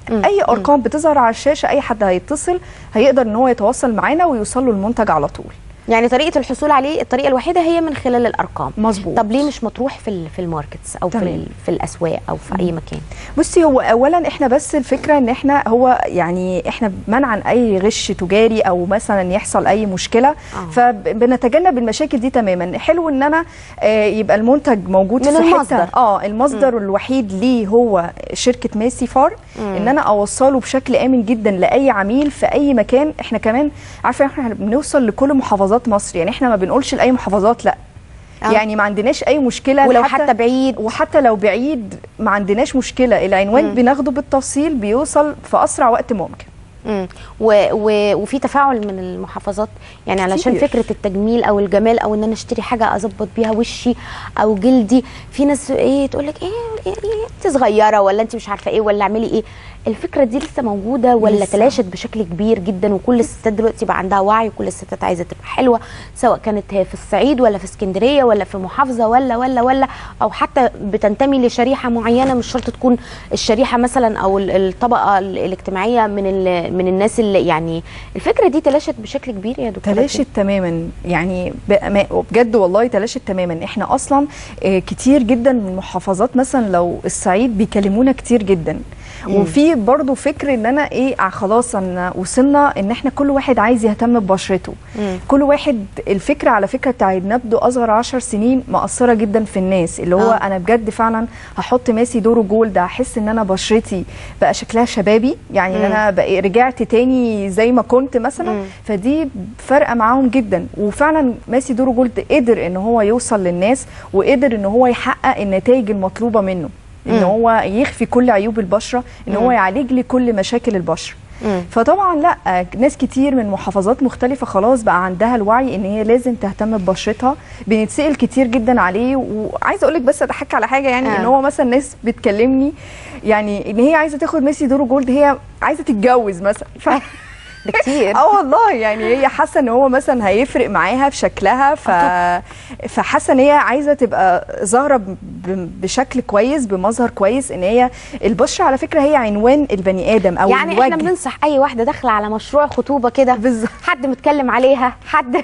I: مم. اي ارقام مم. بتظهر على الشاشه اي حد هيتصل هيقدر ان هو يتواصل معانا ويوصل له المنتج على طول.
B: يعني طريقه الحصول عليه الطريقه الوحيده هي من خلال الارقام.
I: مظبوط.
B: طب ليه مش مطروح في في الماركتس او تمام. في في الاسواق او في اي مكان؟
I: بصي هو اولا احنا بس الفكره ان احنا هو يعني احنا منعا اي غش تجاري او مثلا يحصل اي مشكله آه. فبنتجنب المشاكل دي تماما. حلو ان انا آه يبقى المنتج موجود
B: من
I: في
B: المصدر.
I: حته اه المصدر م. الوحيد ليه هو شركه ميسي فار م. ان انا اوصله بشكل امن جدا لاي عميل في اي مكان. احنا كمان عارفه احنا بنوصل لكل محافظات مصر، يعني احنا ما بنقولش لاي محافظات لا آه. يعني ما عندناش اي مشكله
B: ولو حتى, حتى بعيد
I: وحتى لو بعيد ما عندناش مشكله. العنوان م. بناخده بالتفصيل بيوصل في اسرع وقت ممكن.
B: امم و... و... وفي تفاعل من المحافظات يعني علشان كتير. فكره التجميل او الجمال او ان انا اشتري حاجه اظبط بيها وشي او جلدي، في ناس ايه تقول لك ايه, إيه, إيه انت صغيره ولا انت مش عارفه ايه ولا اعملي ايه. الفكره دي لسه موجوده ولا لسه. تلاشت بشكل كبير جدا وكل الستات دلوقتي بقى عندها وعي وكل الستات عايزه تبقى حلوه سواء كانت هي في الصعيد ولا في اسكندريه ولا في محافظه ولا ولا ولا او حتى بتنتمي لشريحه معينه، مش شرط تكون الشريحه مثلا او الطبقه الاجتماعيه من من الناس اللي يعني الفكره دي تلاشت بشكل كبير يا دكتوره.
I: تلاشت تماما يعني بجد والله تلاشت تماما. احنا اصلا كتير جدا من المحافظات مثلا لو الصعيد بيكلمونا كتير جدا مم. وفي برضو فكر ان انا ايه خلاص انا وصلنا ان احنا كل واحد عايز يهتم ببشرته. مم. كل واحد الفكره على فكره بتاع نبدو اصغر عشر سنين مأثره جدا في الناس اللي هو آه. انا بجد فعلا هحط ماسي دورو جولد هحس ان انا بشرتي بقى شكلها شبابي يعني ان انا بقى رجعت تاني زي ما كنت مثلا. مم. فدي فارقه معاهم جدا وفعلا ماسي دورو جولد قدر ان هو يوصل للناس وقدر ان هو يحقق النتائج المطلوبه منه ان مم. هو يخفي كل عيوب البشره ان مم. هو يعالج لي كل مشاكل البشره. مم. فطبعا لا ناس كتير من محافظات مختلفه خلاص بقى عندها الوعي ان هي لازم تهتم ببشرتها. بنتسال كتير جدا عليه وعايزه اقول لك بس اضحك على حاجه يعني آه. ان هو مثلا ناس بتكلمني يعني ان هي عايزه تاخد ميسي دورو جولد هي عايزه تتجوز مثلا ف...
B: ده كتير
I: اه والله يعني هي حاسه ان هو مثلا هيفرق معاها في شكلها ف فحاسه ان هي عايزه تبقى ظاهره ب... بشكل كويس بمظهر كويس. ان هي البشره على فكره هي عنوان البني ادم او
B: يعني
I: الوجه.
B: احنا بننصح اي واحده داخله على مشروع خطوبه كده حد متكلم عليها حد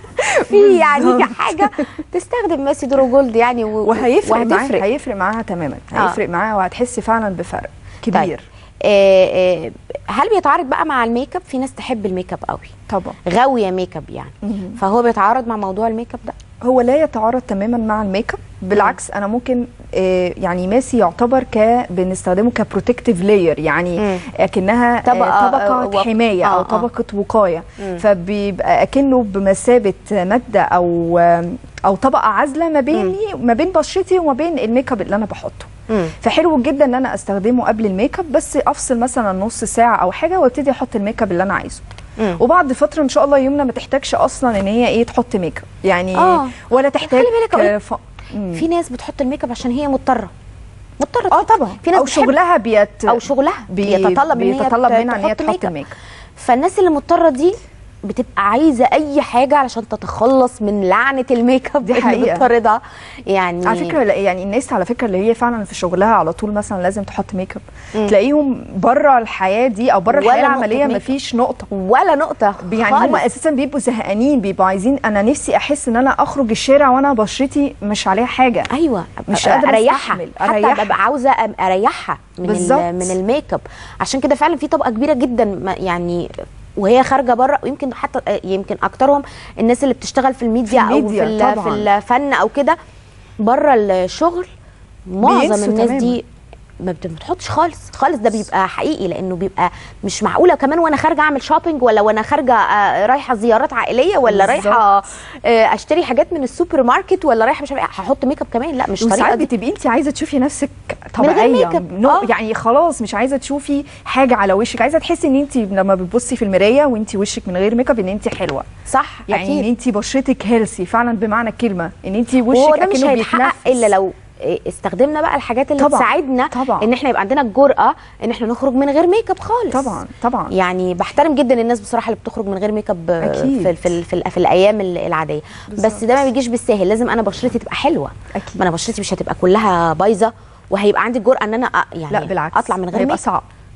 B: في يعني حاجه تستخدم ماسي دورو جولد يعني و...
I: وهيفرق معاها هيفرق معاها تماما هيفرق آه. معاها وهتحسي فعلا بفرق كبير. طيب.
B: آه آه هل بيتعارض بقى مع الميك اب؟ في ناس تحب الميك اب قوي
I: طبعا
B: غاويه ميك اب يعني مم. فهو بيتعارض مع موضوع الميك اب ده؟
I: هو لا يتعارض تماما مع الميك اب بالعكس. انا ممكن آه يعني ماسي يعتبر ك بنستخدمه كبروتكتيف لاير يعني اكنها طبقه, طبقة و... حمايه آه او طبقه آه. وقايه. مم. فبيبقى اكنه بمثابه ماده او او طبقه عازله ما بيني ما بين بشرتي وما بين الميك اب اللي انا بحطه. مم. فحلو جدا ان انا استخدمه قبل الميك اب بس افصل مثلا نص ساعه او حاجه وابتدي احط الميك اب اللي انا عايزه. مم. وبعد فتره ان شاء الله يمنى ما تحتاجش اصلا ان هي ايه تحط ميك اب يعني آه. ولا تحتاج.
B: خلي بالك ف... في ناس بتحط الميك اب عشان هي مضطره مضطره
I: اه طبعا
B: في ناس
I: او شغلها بيت
B: او شغلها بيتطلب
I: بيتطلب منها ان هي تحط ميك اب.
B: فالناس اللي مضطره دي بتبقى عايزه اي حاجه علشان تتخلص من لعنه الميك اب
I: دي حقيقه
B: بتطردها يعني.
I: على فكره يعني الناس على فكره اللي هي فعلا في شغلها على طول مثلا لازم تحط ميك اب تلاقيهم بره الحياه دي او بره الحياه العمليه مفيش نقطه
B: ولا نقطه
I: يعني هم اساسا بيبقوا زهقانين بيبقوا عايزين انا نفسي احس ان انا اخرج الشارع وانا بشرتي مش عليها حاجه.
B: ايوه
I: مش قادره
B: اريحها حتى ببقى عاوزه اريحها من من الميك اب. عشان كده فعلا في طبقه كبيره جدا يعني وهي خارجه بره ويمكن حتى يمكن اكترهم الناس اللي بتشتغل في الميديا, في الميديا او في, في الفن او كده بره الشغل معظم الناس تماماً. دي ما بتحطش خالص خالص. ده بيبقى حقيقي لانه بيبقى مش معقوله كمان وانا خارجه اعمل شوبينج ولا وانا خارجه رايحه زيارات عائليه ولا رايحه اشتري حاجات من السوبر ماركت ولا رايحه مش هحط ميك اب كمان. لا مش طريقه
I: دي. بتبقي انت عايزه تشوفي نفسك طبيعيه آه. يعني خلاص مش عايزه تشوفي حاجه على وشك عايزه تحسي ان انت لما بتبصي في المرايه وانت وشك من غير ميك اب ان انت حلوه
B: صح
I: يعني
B: أكيد.
I: ان انت بشرتك هيلثي فعلا بمعنى الكلمه ان انت وشك
B: اكنه بيتنفس الا لو استخدمنا بقى الحاجات اللي طبعًا تساعدنا طبعًا ان احنا يبقى عندنا الجرأه ان احنا نخرج من غير ميك اب خالص.
I: طبعا طبعا يعني
B: بحترم جدا الناس بصراحه اللي بتخرج من غير ميك اب في في, في, في الايام العاديه بالزبط. بس ده ما بيجيش بالساهل لازم انا بشرتي تبقى حلوه. أكيد. ما انا بشرتي مش هتبقى كلها بايظه وهيبقى عندي الجرأه ان انا يعني
I: لا بالعكس
B: اطلع من غير
I: ميك اب
B: صعب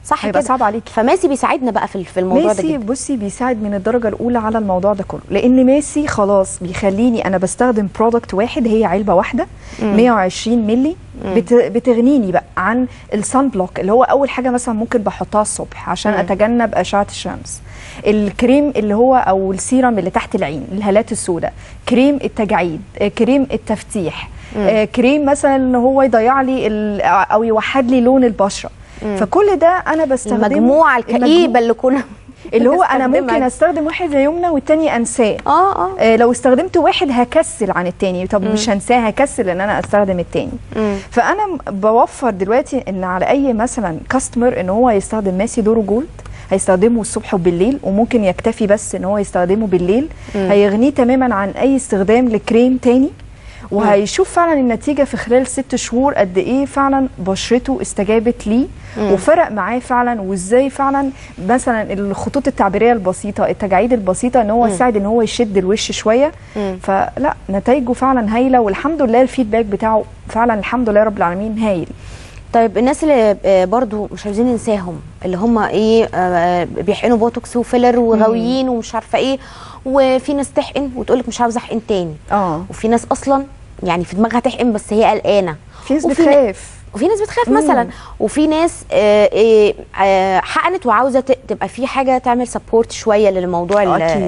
B: صح
I: هيبقى
B: كده؟
I: صعب عليكي.
B: فماسي بيساعدنا بقى في في الموضوع
I: ماسي
B: ده جدا.
I: بصي بيساعد من الدرجه الاولى على الموضوع ده كله، لان ماسي خلاص بيخليني انا بستخدم برودكت واحد، هي علبه واحده
B: مم.
I: مية وعشرين مللي، بت بتغنيني بقى عن الصن بلوك اللي هو اول حاجه مثلا ممكن بحطها الصبح عشان
B: مم.
I: اتجنب اشعه الشمس، الكريم اللي هو او السيرم اللي تحت العين الهالات السوداء، كريم التجاعيد، كريم التفتيح، آه كريم مثلا ان هو يضيع لي او يوحد لي لون البشره. مم. فكل ده انا بستخدمه،
B: المجموعه الكئيبه المجموع اللي كنا
I: اللي هو انا ممكن استخدم واحد زي يمنى والتاني انساه.
B: اه اه
I: آه لو استخدمت واحد هكسل عن التاني، طب مم. مش هنساه، هكسل ان انا استخدم التاني. مم. فانا بوفر دلوقتي ان على اي مثلا كاستمر ان هو يستخدم ماسي دورو جولد، هيستخدمه الصبح وبالليل، وممكن يكتفي بس ان هو يستخدمه بالليل. مم. هيغنيه تماما عن اي استخدام لكريم تاني، وهيشوف فعلا النتيجه في خلال ست شهور قد ايه فعلا بشرته استجابت ليه وفرق معاه فعلا، وازاي فعلا مثلا الخطوط التعبيريه البسيطه، التجاعيد البسيطه، ان هو يساعد ان هو يشد الوش شويه. مم. فلا نتائجه فعلا هايله، والحمد لله الفيدباك بتاعه فعلا الحمد لله رب العالمين هايل.
B: طيب الناس اللي برضو مش عايزين ننساهم، اللي هم ايه بيحقنوا بوتوكس وفيلر وغاويين ومش عارفه ايه، وفي ناس تحقن وتقول لك مش عاوزه احقن تاني. اه وفي ناس اصلا يعني في دماغها تحقن بس هي قلقانه،
I: في ناس بتخاف،
B: وفي ناس بتخاف مثلا، وفي ناس آه آه حقنت وعاوزه تبقى في حاجه تعمل سبورت شويه للموضوع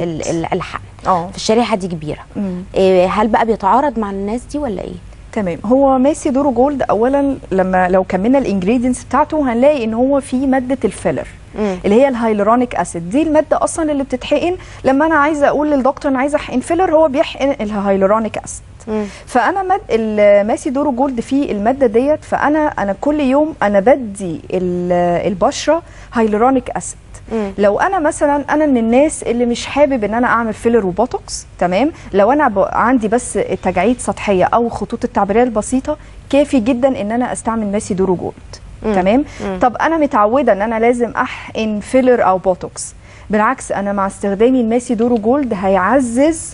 B: الحقن. اه في الشريحه دي كبيره. آه هل بقى بيتعارض مع الناس دي ولا ايه؟
I: تمام. هو ماسي دورو جولد اولا لما لو كملنا الانجريدينتس بتاعته هنلاقي ان هو فيه ماده الفيلر مم. اللي هي الهايلورونيك اسيد، دي الماده اصلا اللي بتتحقن لما انا عايزه اقول للدكتور انا عايزه احقن فيلر، هو بيحقن الهايلورونيك اسيد. مم. فانا مد الماسي دورو جولد فيه الماده ديت، فانا انا كل يوم انا بدي البشره هايلورونيك اسيد. مم. لو انا مثلا انا من الناس اللي مش حابب ان انا اعمل فيلر وبوتوكس، تمام، لو انا عندي بس تجاعيد سطحيه او خطوط التعبيريه البسيطه كافي جدا ان انا استعمل ماسي دورو جولد. مم. تمام. مم. طب انا متعوده ان انا لازم احقن فيلر او بوتوكس، بالعكس انا مع استخدامي الماسي دورو جولد هيعزز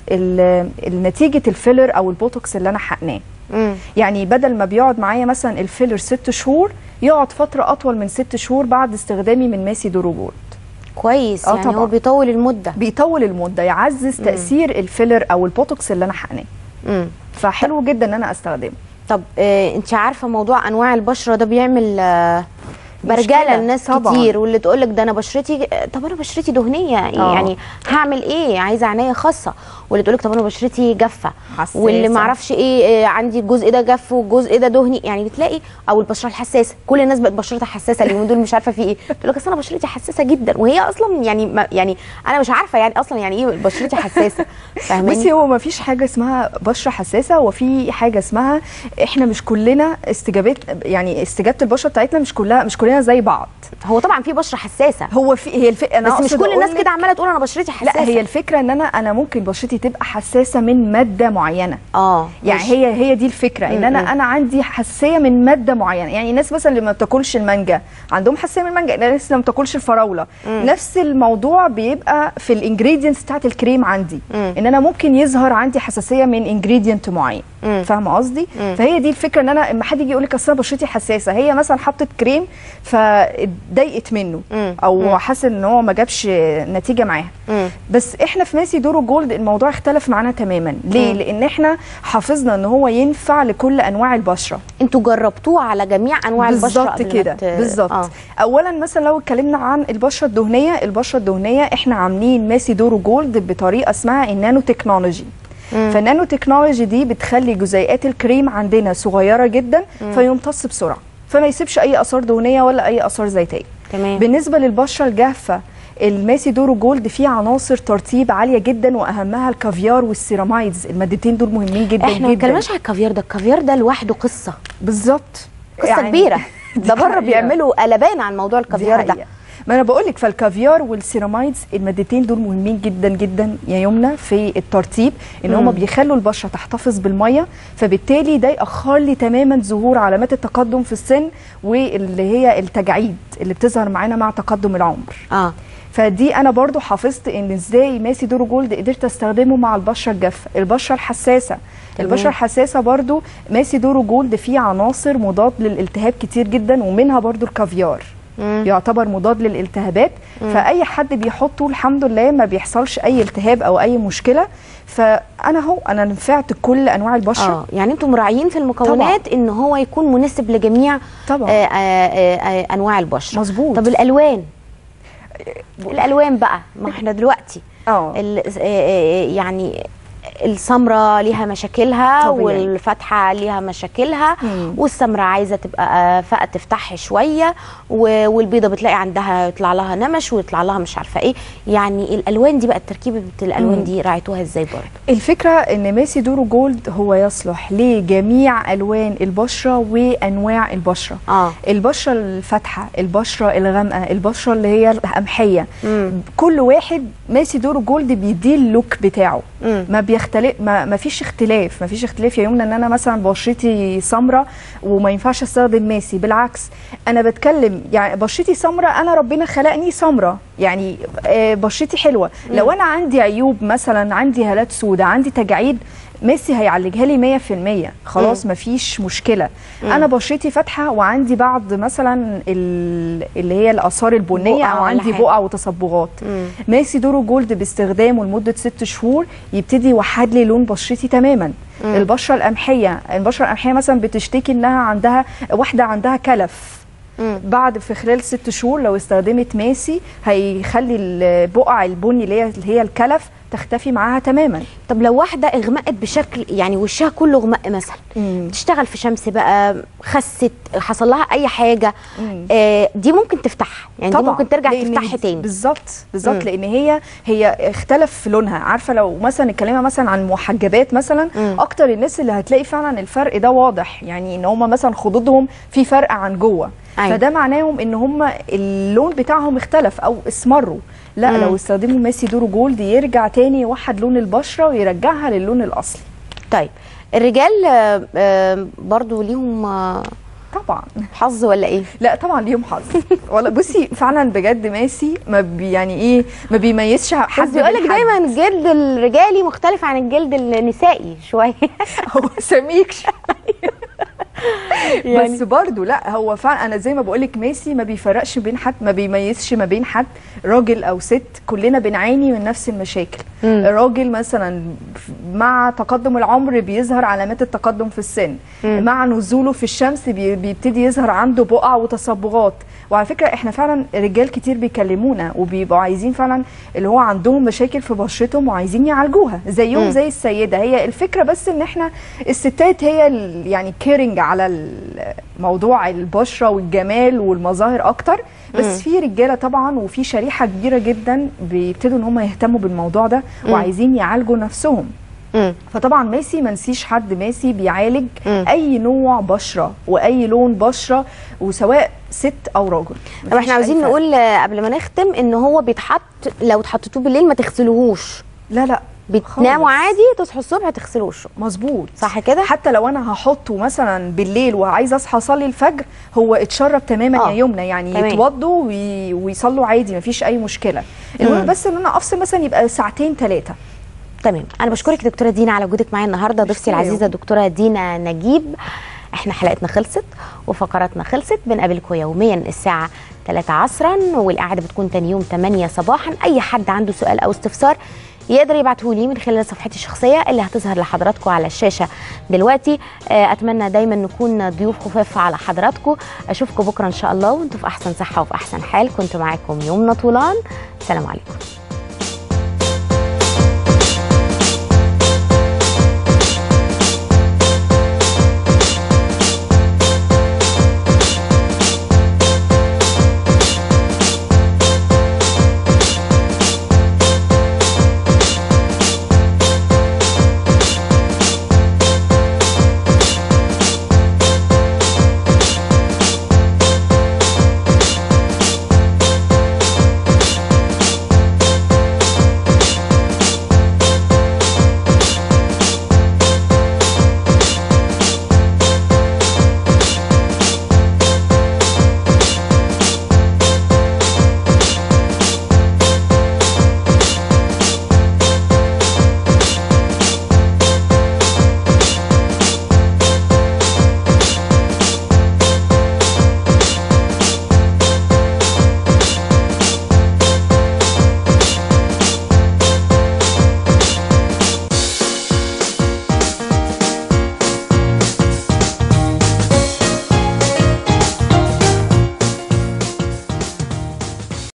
I: نتيجه الفيلر او البوتوكس اللي انا حقناه. يعني بدل ما بيقعد معايا مثلا الفيلر ست شهور، يقعد فتره اطول من ست شهور بعد استخدامي من ماسي دورو جولد.
B: كويس. يعني طبعا. هو بيطول المده
I: بيطول المده يعزز مم. تاثير الفيلر او البوتوكس اللي انا حقناه. فحلو جدا ان انا استخدمه.
B: طب آه انت عارفه موضوع انواع البشره ده بيعمل آه برجاله لناس كتير، واللي تقول لك ده انا بشرتي، طب انا بشرتي دهنيه أوه. يعني هعمل ايه، عايزه عنايه خاصه، واللي تقول لك طب انا بشرتي جافه، واللي ما اعرفش ايه عندي الجزء ده جاف والجزء ده دهني، يعني بتلاقي او البشره الحساسه، كل الناس بقت بشرتها حساسه اليومين دول مش عارفه في ايه، تقول لك اصل انا بشرتي حساسه جدا، وهي اصلا يعني ما يعني انا مش عارفه يعني اصلا يعني ايه بشرتي حساسه. فاهماني؟
I: بصي هو ما فيش حاجه اسمها بشره حساسه، وفي حاجه اسمها احنا مش كلنا استجابات، يعني استجابه البشره بتاعتنا مش كلها مش كلنا زي بعض.
B: هو طبعا في بشره حساسه،
I: هو في هي الفكره
B: بس مش كل الناس كده عماله تقول انا بشرتي حساسه.
I: لا هي الفكره ان انا انا ممكن بشرتي تبقى حساسه من ماده معينه.
B: اه
I: يعني مش. هي هي دي الفكره ان انا انا عندي حساسيه من ماده معينه، يعني الناس مثلا اللي ما بتاكلش المانجا عندهم حساسيه من المانجا، الناس اللي ما بتاكلش الفراوله. مم. نفس الموضوع بيبقى في الانجريدينتس بتاعت الكريم عندي. مم. ان انا ممكن يظهر عندي حساسيه من انجريدينت معين. فاهمه قصدي؟ فهي دي الفكره ان انا اما حد يجي يقول لك اصل انا بشرتي حساسه، هي مثلا حطت كريم فاتضايقت منه مم. او حاسه ان هو ما جابش نتيجه معاها. مم. بس احنا في ماسي دورو جولد الموضوع اختلف معانا تماما. ليه؟ مم. لان احنا حافظنا ان هو ينفع لكل انواع البشره.
B: انتوا جربتوه على جميع انواع البشره
I: بالظبط كده. بالظبط. آه. اولا مثلا لو اتكلمنا عن البشره الدهنيه، البشره الدهنيه احنا عاملين ماسي دورو جولد بطريقه اسمها النانو تكنولوجي. فالنانو تكنولوجي دي بتخلي جزيئات الكريم عندنا صغيره جدا مم. فيمتص بسرعه، فما يسيبش اي اثار دهنيه ولا اي اثار زيتيه. تمام. بالنسبه للبشره الجافه الماسي دورو جولد فيه عناصر ترطيب عاليه جدا، واهمها الكافيار والسيرامايدز، المادتين دول مهمين جدا.
B: احنا ما اتكلمناش على الكافيار ده، الكافيار ده لوحده قصه.
I: بالظبط،
B: قصه يعني كبيره. ده بره بيعملوا قلبان عن موضوع الكافيار ده.
I: ما انا بقول لك، فالكافيار والسيرامايدز المادتين دول مهمين جدا جدا يا يمنى في الترطيب، ان هم بيخلوا البشره تحتفظ بالميه، فبالتالي ده ياخر لي تماما ظهور علامات التقدم في السن واللي هي التجاعيد اللي بتظهر معانا مع تقدم العمر. اه فدي انا برضو حافظت ان ازاي ماسي دورو جولد قدرت استخدمه مع البشره الجافه، البشره الحساسه. البشره الحساسه برضو ماسي دورو جولد فيه عناصر مضاد للالتهاب كتير جدا، ومنها برضو الكافيار. مم. يعتبر مضاد للالتهابات. مم. فاي حد بيحطه الحمد لله ما بيحصلش اي التهاب او اي مشكله. فانا اهو انا نفعت كل انواع البشره.
B: اه يعني انتم مراعيين في المكونات طبعا. ان هو يكون مناسب لجميع طبعا. آآ آآ آآ انواع البشره.
I: مظبوط.
B: طب الالوان الالوان بقى، ما احنا دلوقتي اه يعني السمراء ليها مشاكلها طبيعي. والفتحه ليها مشاكلها، مم. والسمراء عايزه تبقى فقه تفتح شويه، والبيضه بتلاقي عندها يطلع لها نمش ويطلع لها مش عارفه ايه. يعني الالوان دي بقى التركيبه الالوان مم. دي راعيتوها ازاي برضه؟
I: الفكره ان ماسي دورو جولد هو يصلح لجميع الوان البشره وانواع البشره. آه. البشره الفاتحه، البشره الغامقه، البشره اللي هي القمحيه، مم. كل واحد ماسي دورو جولد بيديه اللوك بتاعه. مم. ما بيختلف، ما, ما فيش اختلاف ما فيش اختلاف يا يمنى ان انا مثلا بشرتي سمراء وما ينفعش استخدم ماسي. بالعكس انا بتكلم يعني بشرتي سمراء، انا ربنا خلقني سمراء يعني آه بشرتي حلوه. مم. لو انا عندي عيوب مثلا، عندي هالات سوداء، عندي تجاعيد، ميسي هيعالجها لي مية في المية خلاص. مفيش مشكله. مم. انا بشرتي فاتحه وعندي بعض مثلا اللي هي الاثار البنيه او عندي بقع وتصبغات، ميسي دورو جولد باستخدامه لمده ست شهور يبتدي يوحد لي لون بشرتي تماما. مم. البشره القمحيه، البشره القمحيه مثلا بتشتكي انها عندها واحده عندها كلف، مم. بعد في خلال ست شهور لو استخدمت ماسي هيخلي البقع البني اللي هي اللي هي الكلف تختفي معاها تماما.
B: طب لو واحده اغمقت بشكل يعني وشها كله غمق مثلا، مم. تشتغل في شمس بقى، خست، حصل لها اي حاجه، آه دي ممكن تفتحها يعني طبعا. دي ممكن ترجع تفتحها تاني.
I: بالظبط بالظبط، لان هي هي اختلف في لونها. عارفه لو مثلا نتكلمها مثلا عن محجبات مثلا، مم. اكتر الناس اللي هتلاقي فعلا الفرق ده واضح، يعني ان هم مثلا خدودهم في فرق عن جوه. أيوة. فده معناهم ان هم اللون بتاعهم اختلف او اسمروا. لا، مم. لو استخدموا ماسي دورو جولد يرجع تاني يوحد لون البشره ويرجعها للون الاصلي.
B: طيب الرجال برضو ليهم
I: طبعا
B: حظ ولا ايه؟
I: لا طبعا ليهم حظ. ولا بصي فعلا بجد ماسي ما بي يعني ايه ما بيميزش حد.
B: بس بيقول لك دايما الجلد الرجالي مختلف عن الجلد النسائي شويه.
I: هو سميك يعني. بس برضو لا، هو فعلا انا زي ما بقول لك ماسي ما بيفرقش بين حد، ما بيميزش ما بين حد راجل او ست، كلنا بنعاني من نفس المشاكل. مم. الراجل مثلا مع تقدم العمر بيظهر علامات التقدم في السن، مم. مع نزوله في الشمس بيبتدي يظهر عنده بقع وتصبغات. وعلى فكره احنا فعلا رجال كتير بيكلمونا وبيبقوا عايزين فعلا اللي هو عندهم مشاكل في بشرتهم وعايزين يعالجوها زيهم زي السيده. هي الفكره بس ان احنا الستات هي يعني كيرنج على موضوع البشره والجمال والمظاهر اكتر، بس مم. في رجاله طبعا وفي شريحه كبيره جدا بيبتدوا ان هم يهتموا بالموضوع ده، مم. وعايزين يعالجوا نفسهم. مم. فطبعا ماسي ما نسيش حد، ماسي بيعالج مم. اي نوع بشره واي لون بشره وسواء ست او راجل.
B: طب احنا عاوزين نقول قبل ما نختم ان هو بيتحط لو اتحطيتوه بالليل ما تغسلوهوش.
I: لا لا
B: بتناموا عادي تصحوا الصبح تغسلوا وشه.
I: مظبوط
B: صح كده.
I: حتى لو انا هحطه مثلا بالليل وعايزه اصحى اصلي الفجر هو اتشرب تماما آه. يا يمنى يعني تمام. يتوضوا وي... ويصلوا عادي مفيش اي مشكله. المهم بس ان انا افصل مثلا يبقى ساعتين ثلاثه.
B: تمام. انا بشكرك دكتوره دينا على وجودك معايا النهارده، ضيفتي العزيزه دكتوره دينا نجيب. احنا حلقتنا خلصت وفقراتنا خلصت، بنقابلكم يوميا الساعه ثلاثة عصرا والقعده بتكون تاني يوم ثمانية صباحا. اي حد عنده سؤال او استفسار يقدر يبعته لي من خلال صفحتي الشخصيه اللي هتظهر لحضراتكم على الشاشه دلوقتي. اتمنى دايما نكون ضيوف خفاف على حضراتكم. اشوفكم بكره ان شاء الله وانتم في احسن صحه وفي احسن حال. كنت معاكم يمنى طولان، سلام عليكم.